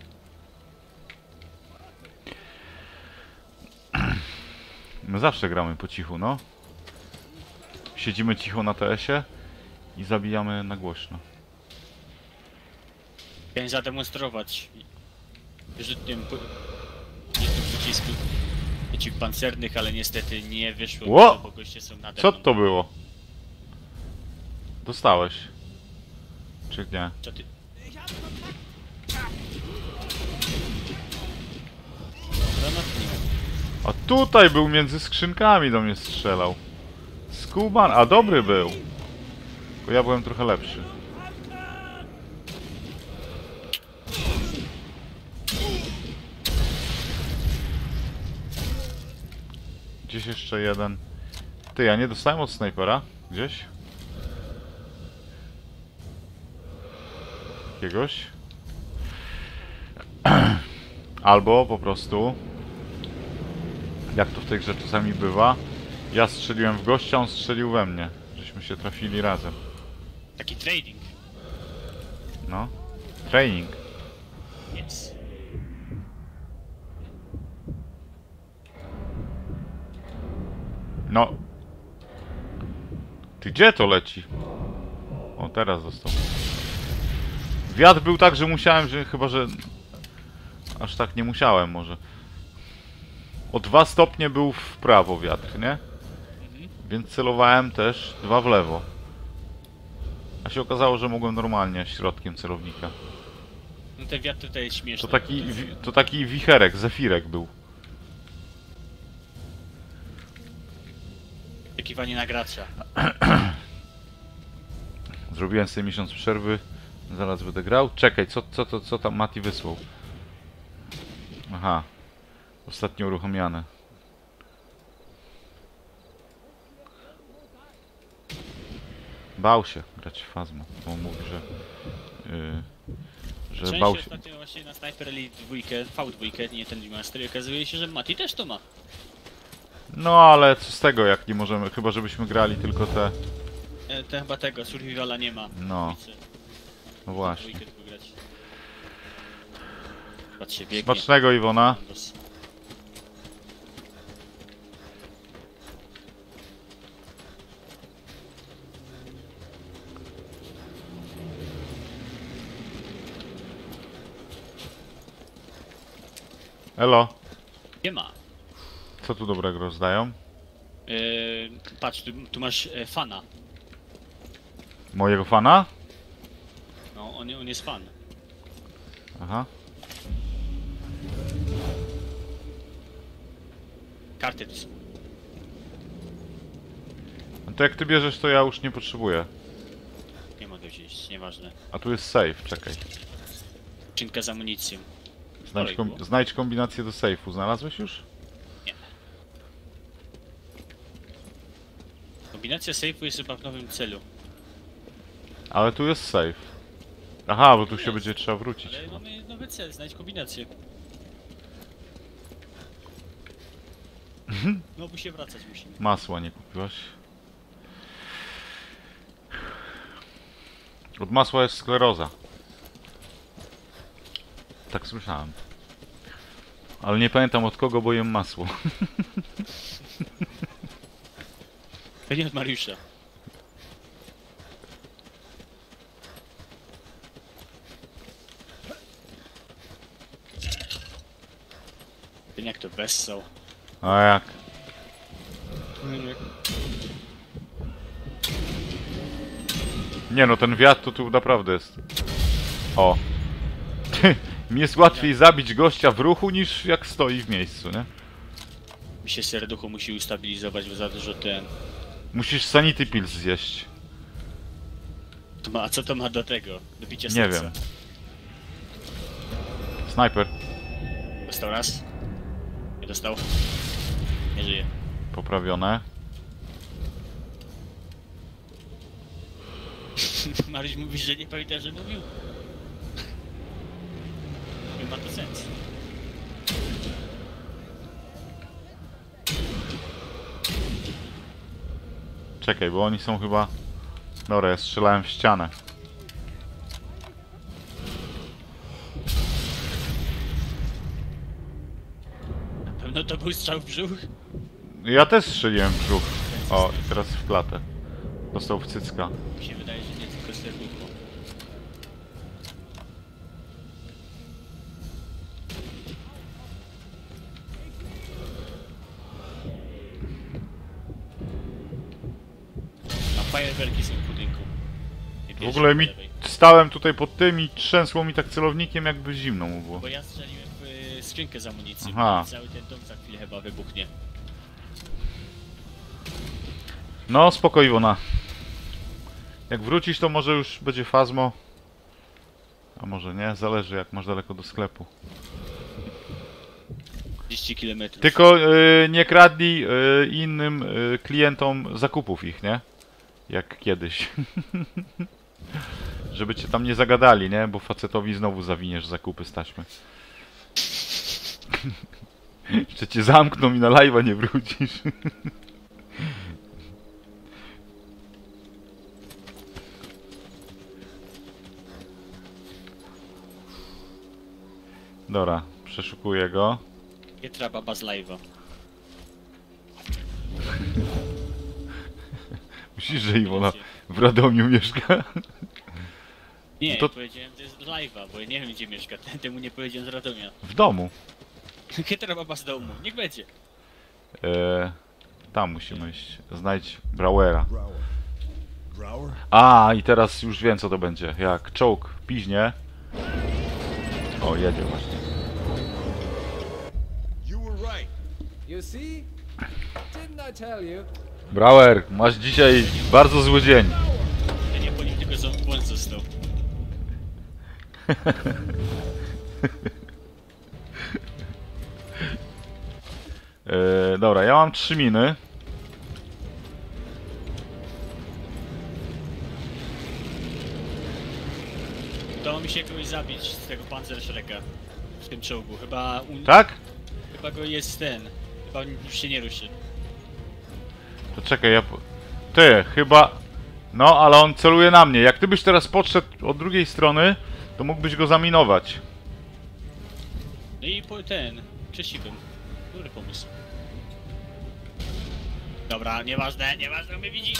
My zawsze gramy po cichu, no. Siedzimy cicho na T S-ie i zabijamy na głośno. Chciałem zademonstrować wyrzutkiem po... wyrzutkiem przycisku przeciwpancernych, ale niestety nie wyszło, Ło! bo goście są nade Co mną. to było? Dostałeś? Czy nie? Co ty? Granat nie mam. A tutaj był między skrzynkami, do mnie strzelał. Skuban, a dobry był. Bo ja byłem trochę lepszy. Gdzieś jeszcze jeden. Ty, ja nie dostałem od snajpera? Gdzieś? Jakiegoś? Albo po prostu Jak to w tej grze czasami bywa. Ja strzeliłem w gościa, on strzelił we mnie. Żeśmy się trafili razem. Taki trading. No. Training. Yes. No. Ty gdzie to leci? O, teraz został. Wiatr był tak, że musiałem, że chyba, że... Aż tak nie musiałem może. O dwa stopnie był w prawo wiatr, nie? Mhm. Więc celowałem też dwa w lewo. A się okazało, że mogłem normalnie środkiem celownika. No ten wiatr tutaj jest To śmieszny. taki, wi- to taki wicherek, zefirek był. Oczekiwanie na gracza. Zrobiłem sobie miesiąc przerwy. Zaraz będę grał. Czekaj, co, co, co, co tam Mati wysłał? Aha. Ostatnio uruchomione. Bał się grać w Phasmo, bo mówi, że... Yy, że Część bał się... ostatnio właśnie na Sniper Elite dwa, V dwa, nie ten remaster, i okazuje się, że Mati też to ma. No ale co z tego, jak nie możemy... Chyba żebyśmy grali tylko te... E, ten chyba tego, Survivala nie ma. No. Dwójce. No właśnie. Dwójkę tylko grać. Patrzcie, biegnie. Smacznego, Iwona. Elo. Nie ma. Co tu dobrego rozdają? Yy, patrz, tu, tu masz e, fana. Mojego fana? No, on, on jest fan. Aha. Karty tu są. No to jak ty bierzesz, to ja już nie potrzebuję. Nie mogę wziąć, nieważne. A tu jest safe, czekaj. Skrzynka z amunicją. Znajdź, kom znajdź kombinację do safe'u. Znalazłeś już? Nie. Kombinacja safe'u jest chyba w nowym celu. Ale tu jest safe. Aha, bo tu się Jest. będzie trzeba wrócić. Ale mamy nowy cel, znajdź kombinację. No, by się wracać musimy. Masła nie kupiłaś. Od masła jest skleroza. Tak słyszałem. Ale nie pamiętam od kogo, bo jem masło. Pewnie od Mariusza. Ten jak to wessał. A jak? Nie no, ten wiatr to tu naprawdę jest. O. Mi jest łatwiej zabić gościa w ruchu niż jak stoi w miejscu, nie? Mi się serducho musi ustabilizować, bo za dużo ten... Musisz sanity pills zjeść. To ma, a co to ma do tego? Do picia Nie serca? wiem. Snajper. Dostał raz? Nie dostał? Nie żyje. Poprawione. Mariusz mówi, że nie pamięta, że mówił. Nie ma to sens. Czekaj, bo oni są chyba... Dobra, ja strzelałem w ścianę. Na pewno to był strzał w brzuch? Ja też strzeliłem w brzuch. O, i teraz w klatę. Dostał w cycka. Mi się wydaje, że nie tylko serducho. A fajerwerki są w budynku. Nie W pierwszy, ogóle po mi... lewej. Stałem tutaj pod tym i trzęsło mi tak celownikiem, jakby zimno mu było. Bo ja strzeliłem w y, skrzynkę z amunicją. Aha. I cały ten dom za chwilę chyba wybuchnie. No, spoko, Iwona. Jak wrócisz, to może już będzie Phasmo. A może nie, zależy jak masz daleko do sklepu. trzydzieści kilometrów. Tylko yy, nie kradnij yy, innym yy, klientom zakupów ich, nie? Jak kiedyś. Żeby cię tam nie zagadali, nie? Bo facetowi znowu zawiniesz zakupy z taśmy. Jeszcze cię zamkną i na live'a nie wrócisz. Dobra, przeszukuję go. Pietra baba z live'a. Myślisz, że Iwona w Radomiu mieszka? Nie, to- to... powiedziałem, że jest z live'a, bo ja nie wiem gdzie mieszka. Temu nie powiedziałem z Radomia. W domu. Pietra baba z domu, niech będzie. Eee, tam musimy iść. Znajdź Brauera. Brower. Brower? A, i teraz już wiem co to będzie. Jak czołg piźnie. O, jedzie właśnie. You were right. You see? Didn't I tell you? Brauer, masz dzisiaj bardzo zły dzień. Ja nie po nim tylko ząb błąd został. Eee, dobra, ja mam trzy miny. Udało mi się kogoś zabić z tego Panzerschrecka w tym czołgu. Chyba, un... Tak? Chyba go jest ten. Chyba już się nie ruszy. To czekaj, ja... po- Ty, chyba... No, ale on celuje na mnie. Jak ty byś teraz podszedł od drugiej strony, to mógłbyś go zaminować. No i po ten, czyściłbym. Dobry pomysł. Dobra, nieważne, nieważne, mnie widzi.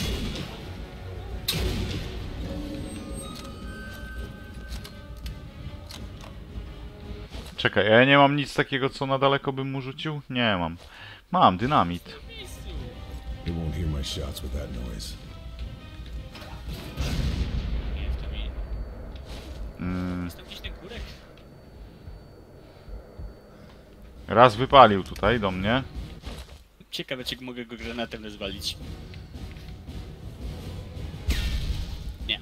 Czekaj, ja nie mam nic takiego, co na daleko bym mu rzucił? Nie mam. Mam dynamit. W miejscu. They won't hear my shots with that noise. Nie, w to mi... Mm, Jest tam gdzieś ten kurek? raz wypalił tutaj do mnie. Ciekawe, czy mogę go granatem rozwalić. Nie.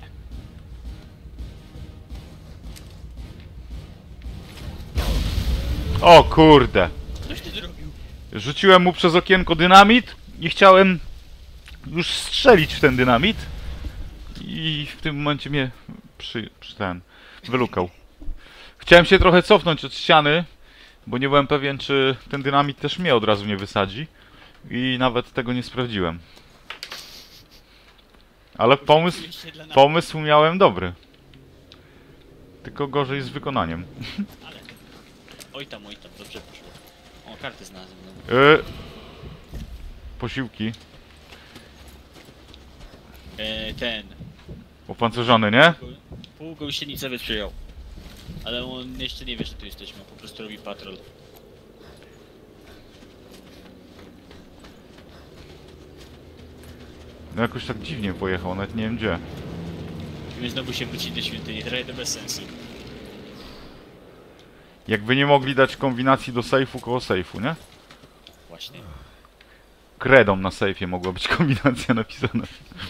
O kurde! Coś ty zrobił. Rzuciłem mu przez okienko dynamit i chciałem już strzelić w ten dynamit. I w tym momencie mnie przy, przy ten wylukał. Chciałem się trochę cofnąć od ściany, bo nie byłem pewien, czy ten dynamit też mnie od razu nie wysadzi. I nawet tego nie sprawdziłem. Ale pomysł, Jeszcze dla nas. pomysł miałem dobry. Tylko gorzej z wykonaniem. Ale... Oj tam, oj tam, dobrze poszło. O, karty znalazłem. No. Yy, posiłki. E, ten... Opancerzony, nie? Pół gąsienicowiec przyjął. Ale on jeszcze nie wie, że tu jesteśmy, po prostu robi patrol. No jakoś tak dziwnie pojechał, nawet nie wiem gdzie. I my znowu się wrócić do świątyni, trochę to bez sensu. Jakby nie mogli dać kombinacji do sejfu koło sejfu, nie? Właśnie. Kredą na sejfie mogła być kombinacja napisana.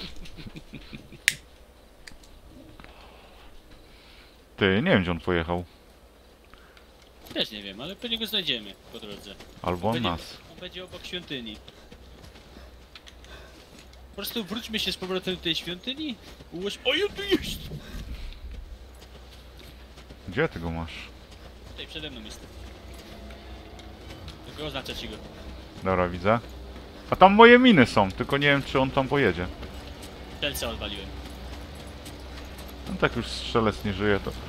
Ty, nie wiem gdzie on pojechał. Też nie wiem, ale pewnie go znajdziemy po drodze. Albo On on będzie, nas. on będzie obok świątyni. Po prostu wróćmy się z powrotem do tej świątyni. Ułoż... O, on tu jest! Gdzie ty go masz? Tutaj przede mną jest. Tylko oznacza ci go. Dobra, widzę. A tam moje miny są, tylko nie wiem czy on tam pojedzie. Strzelca odwaliłem. No tak już strzelec nie żyje, to...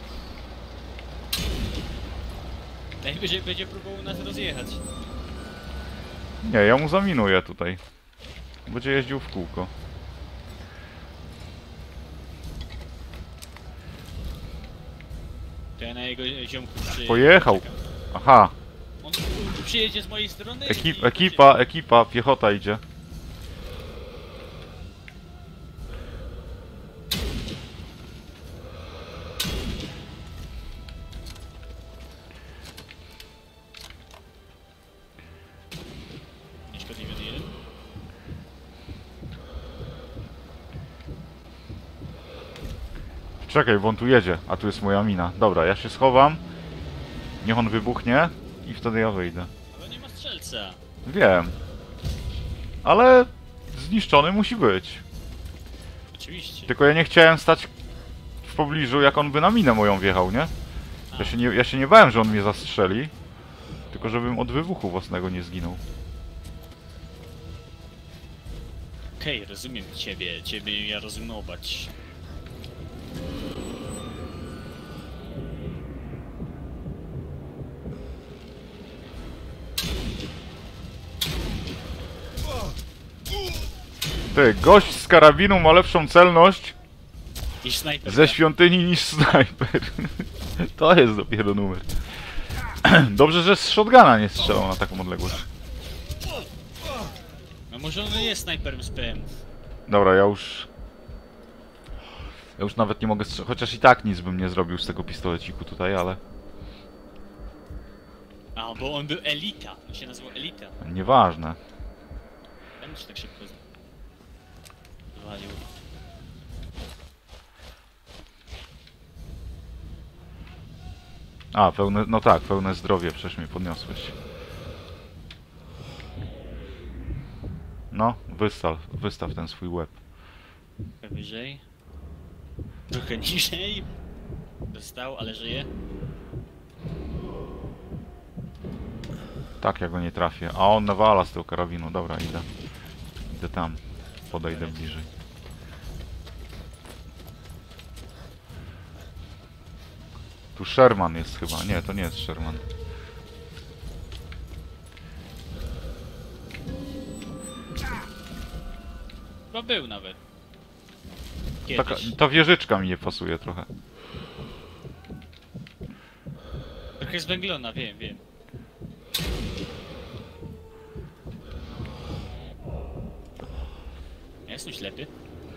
Najwyżej będzie próbował nas rozjechać. Nie, ja mu zaminuję tutaj. Będzie jeździł w kółko. To ja na jego ziomku przy... Pojechał! czekam. Aha, On tu przyjedzie z mojej strony Ekip, i... ekipa, ekipa, piechota idzie. Nieszkodliwy jeden. Czekaj, bo on tu jedzie, a tu jest moja mina. Dobra, ja się schowam. Niech on wybuchnie i wtedy ja wyjdę. Ale nie ma strzelca. Wiem. Ale zniszczony musi być. Oczywiście. Tylko ja nie chciałem stać w pobliżu, jak on by na minę moją wjechał, nie? Ja się nie, ja się nie bałem, że on mnie zastrzeli. Tylko Tylko żebym od wybuchu własnego nie zginął. Okej, okay, rozumiem ciebie, ciebie ja rozumować. Ty, gość z karabinu ma lepszą celność I snajper. ze świątyni niż snajper. To jest dopiero numer. Dobrze, że z shotguna nie strzelał na taką odległość. No może on jest snajperem z P M. Dobra, ja już... Ja już nawet nie mogę strzelać, chociaż i tak nic bym nie zrobił z tego pistoleciku tutaj, ale... A, bo on był Elita. On się nazywał Elita. Nieważne. Ten się tak szybko zwalił. A, pełne... no tak, pełne zdrowie, przecież mnie podniosłeś. No, wystaw, wystaw ten swój łeb. Trochę wyżej. Trochę niżej. Dostał, ale żyje. Tak, ja go nie trafię. A on nawala z tego karabinu. Dobra, idę. Idę tam. Podejdę bliżej. Tu Sherman jest chyba. Nie, to nie jest Sherman. Chyba był nawet. Taka, Kiedyś. ta wieżyczka mi nie pasuje trochę. Trochę zwęglona, wiem, wiem. Ja jestem ślepy.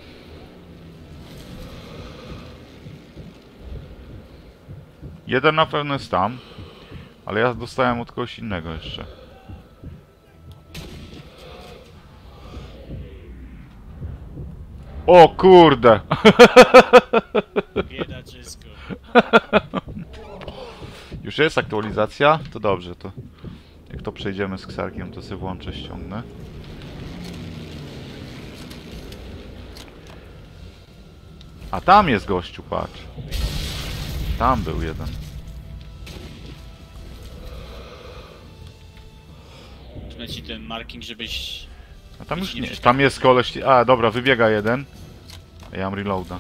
Jeden na pewno jest tam. Ale ja dostałem od kogoś innego jeszcze. O kurde! Biedaczysko. Już jest aktualizacja? To dobrze, to... Jak to przejdziemy z Xarkiem, to sobie włączę, ściągnę. A tam jest gościu, patrz. Tam był jeden. Wezmę ci ten marking, żebyś... A tam już Jeśli nie. nie Tam jest koleś... A, dobra, wybiega jeden. A ja mam reloada.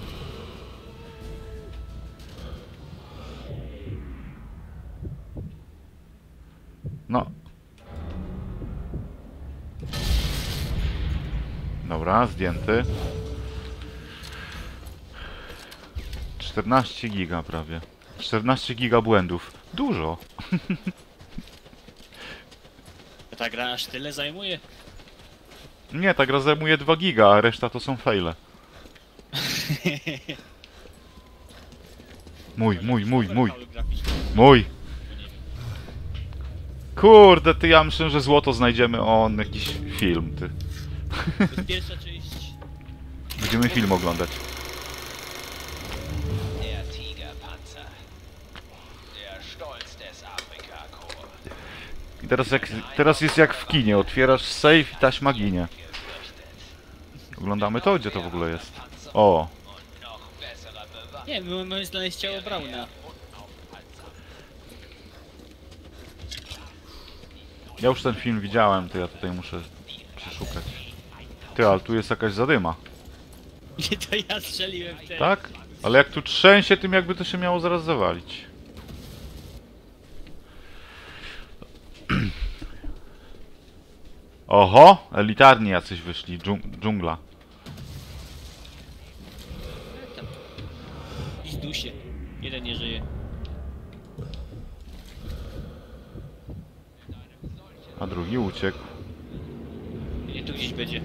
No. Dobra, zdjęty. czternaście giga prawie. czternaście giga błędów. Dużo. Ta gra aż tyle zajmuje? Nie, ta gra zajmuje dwa giga, a reszta to są faile. Mój, mój, mój, mój. Mój. Kurde, ty, ja myślę, że złoto znajdziemy. On jakiś film, ty. To jest pierwsza część. Będziemy film oglądać. Der Tigerpanzer. Der Stolz des Afrika-Korps. I teraz, jak, teraz jest jak w kinie. Otwierasz safe i taśma ginie. Oglądamy to? Gdzie to w ogóle jest? O, Und noch bessere Bewaffnung. Nie, my mamy znaleźć ciało Brauna. ja już ten film widziałem, to ja tutaj muszę przeszukać. Ty, ale tu jest jakaś zadyma. Nie, to ja strzeliłem w ten. Tak? Ale jak tu trzęsie, tym jakby to się miało zaraz zawalić. Oho! Elitarni jacyś wyszli. Dżung dżungla. I dusie. Jeden nie żyje. A drugi uciekł. Nie, tu gdzieś będzie.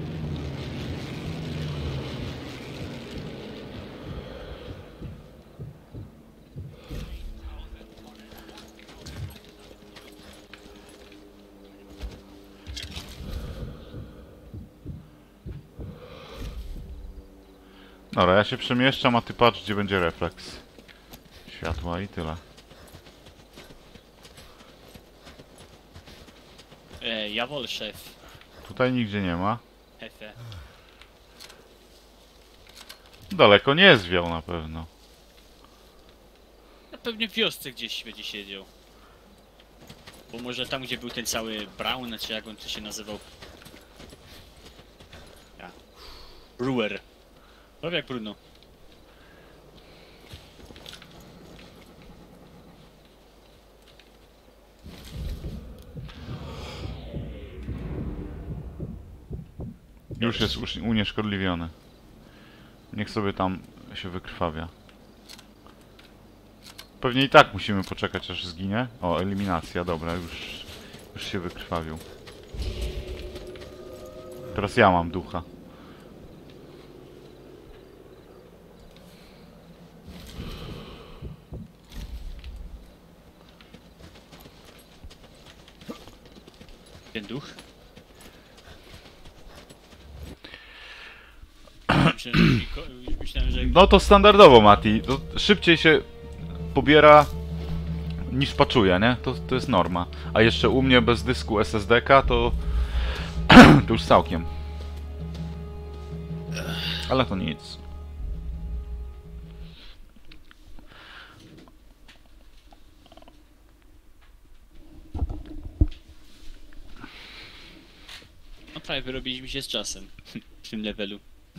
Dobra, ja się przemieszczam, a ty patrz, gdzie będzie refleks światła i tyle. E, jawohl, szef. Tutaj nigdzie nie ma. Hefe. Daleko nie zwiał na pewno. No pewnie w wiosce gdzieś będzie siedział. Bo może tam, gdzie był ten cały Brown, czy jak on to się nazywał? Ja. Brewer. Prawie jak Bruno. Już jest usz- unieszkodliwiony. Niech sobie tam się wykrwawia. Pewnie i tak musimy poczekać, aż zginie. O, eliminacja, dobra, już, już się wykrwawił. Teraz ja mam ducha. Ten duch. Myślałem, że, Miko- myślałem, że No to standardowo, Mati. To szybciej się pobiera niż paczuje, nie? To, to jest norma. A jeszcze u mnie bez dysku S S D K to... to już całkiem. Ale to nic. no prawie wyrobiliśmy się z czasem w tym levelu.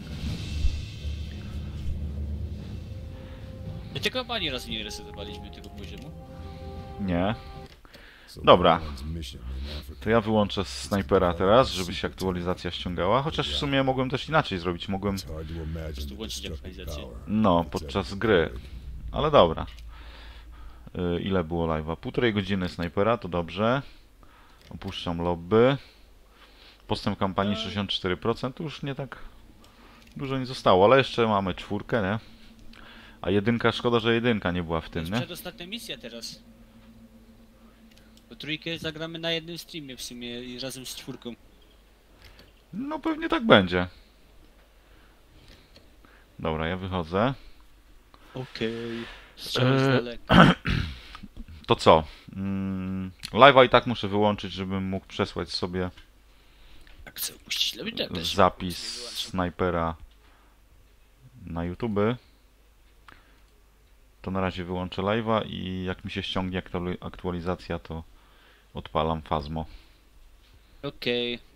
Tylko ani razu nie resetowaliśmy tego poziomu. Nie. So Dobra. Marlon's mission in Africa To ja wyłączę snajpera teraz, żeby się aktualizacja ściągała. Chociaż w sumie mogłem też inaczej zrobić. Mogłem... It's hard to imagine the włączyć destructive aktualizację. power No, that's podczas ever gry. deployed. Ale dobra. Y, ile było live'a? Półtorej godziny snajpera, to dobrze. Opuszczam lobby. Postęp kampanii sześćdziesiąt cztery procent, to już nie tak dużo nie zostało, ale jeszcze mamy czwórkę, nie? A jedynka, szkoda, że jedynka nie była w To tym, jest nie? przedostatnia misja teraz. Bo trójkę zagramy na jednym streamie w sumie i razem z czwórką. No pewnie tak będzie. Dobra, ja wychodzę. Okej. Strzał z Eee, daleka. To co? Mm, live'a i tak muszę wyłączyć, żebym mógł przesłać sobie Jak chcę puścić lepiej tak też. zapis Wyłączę. snajpera na YouTube. To na razie wyłączę live'a i jak mi się ściągnie aktuali- aktualizacja, to odpalam Phasmo. Okej.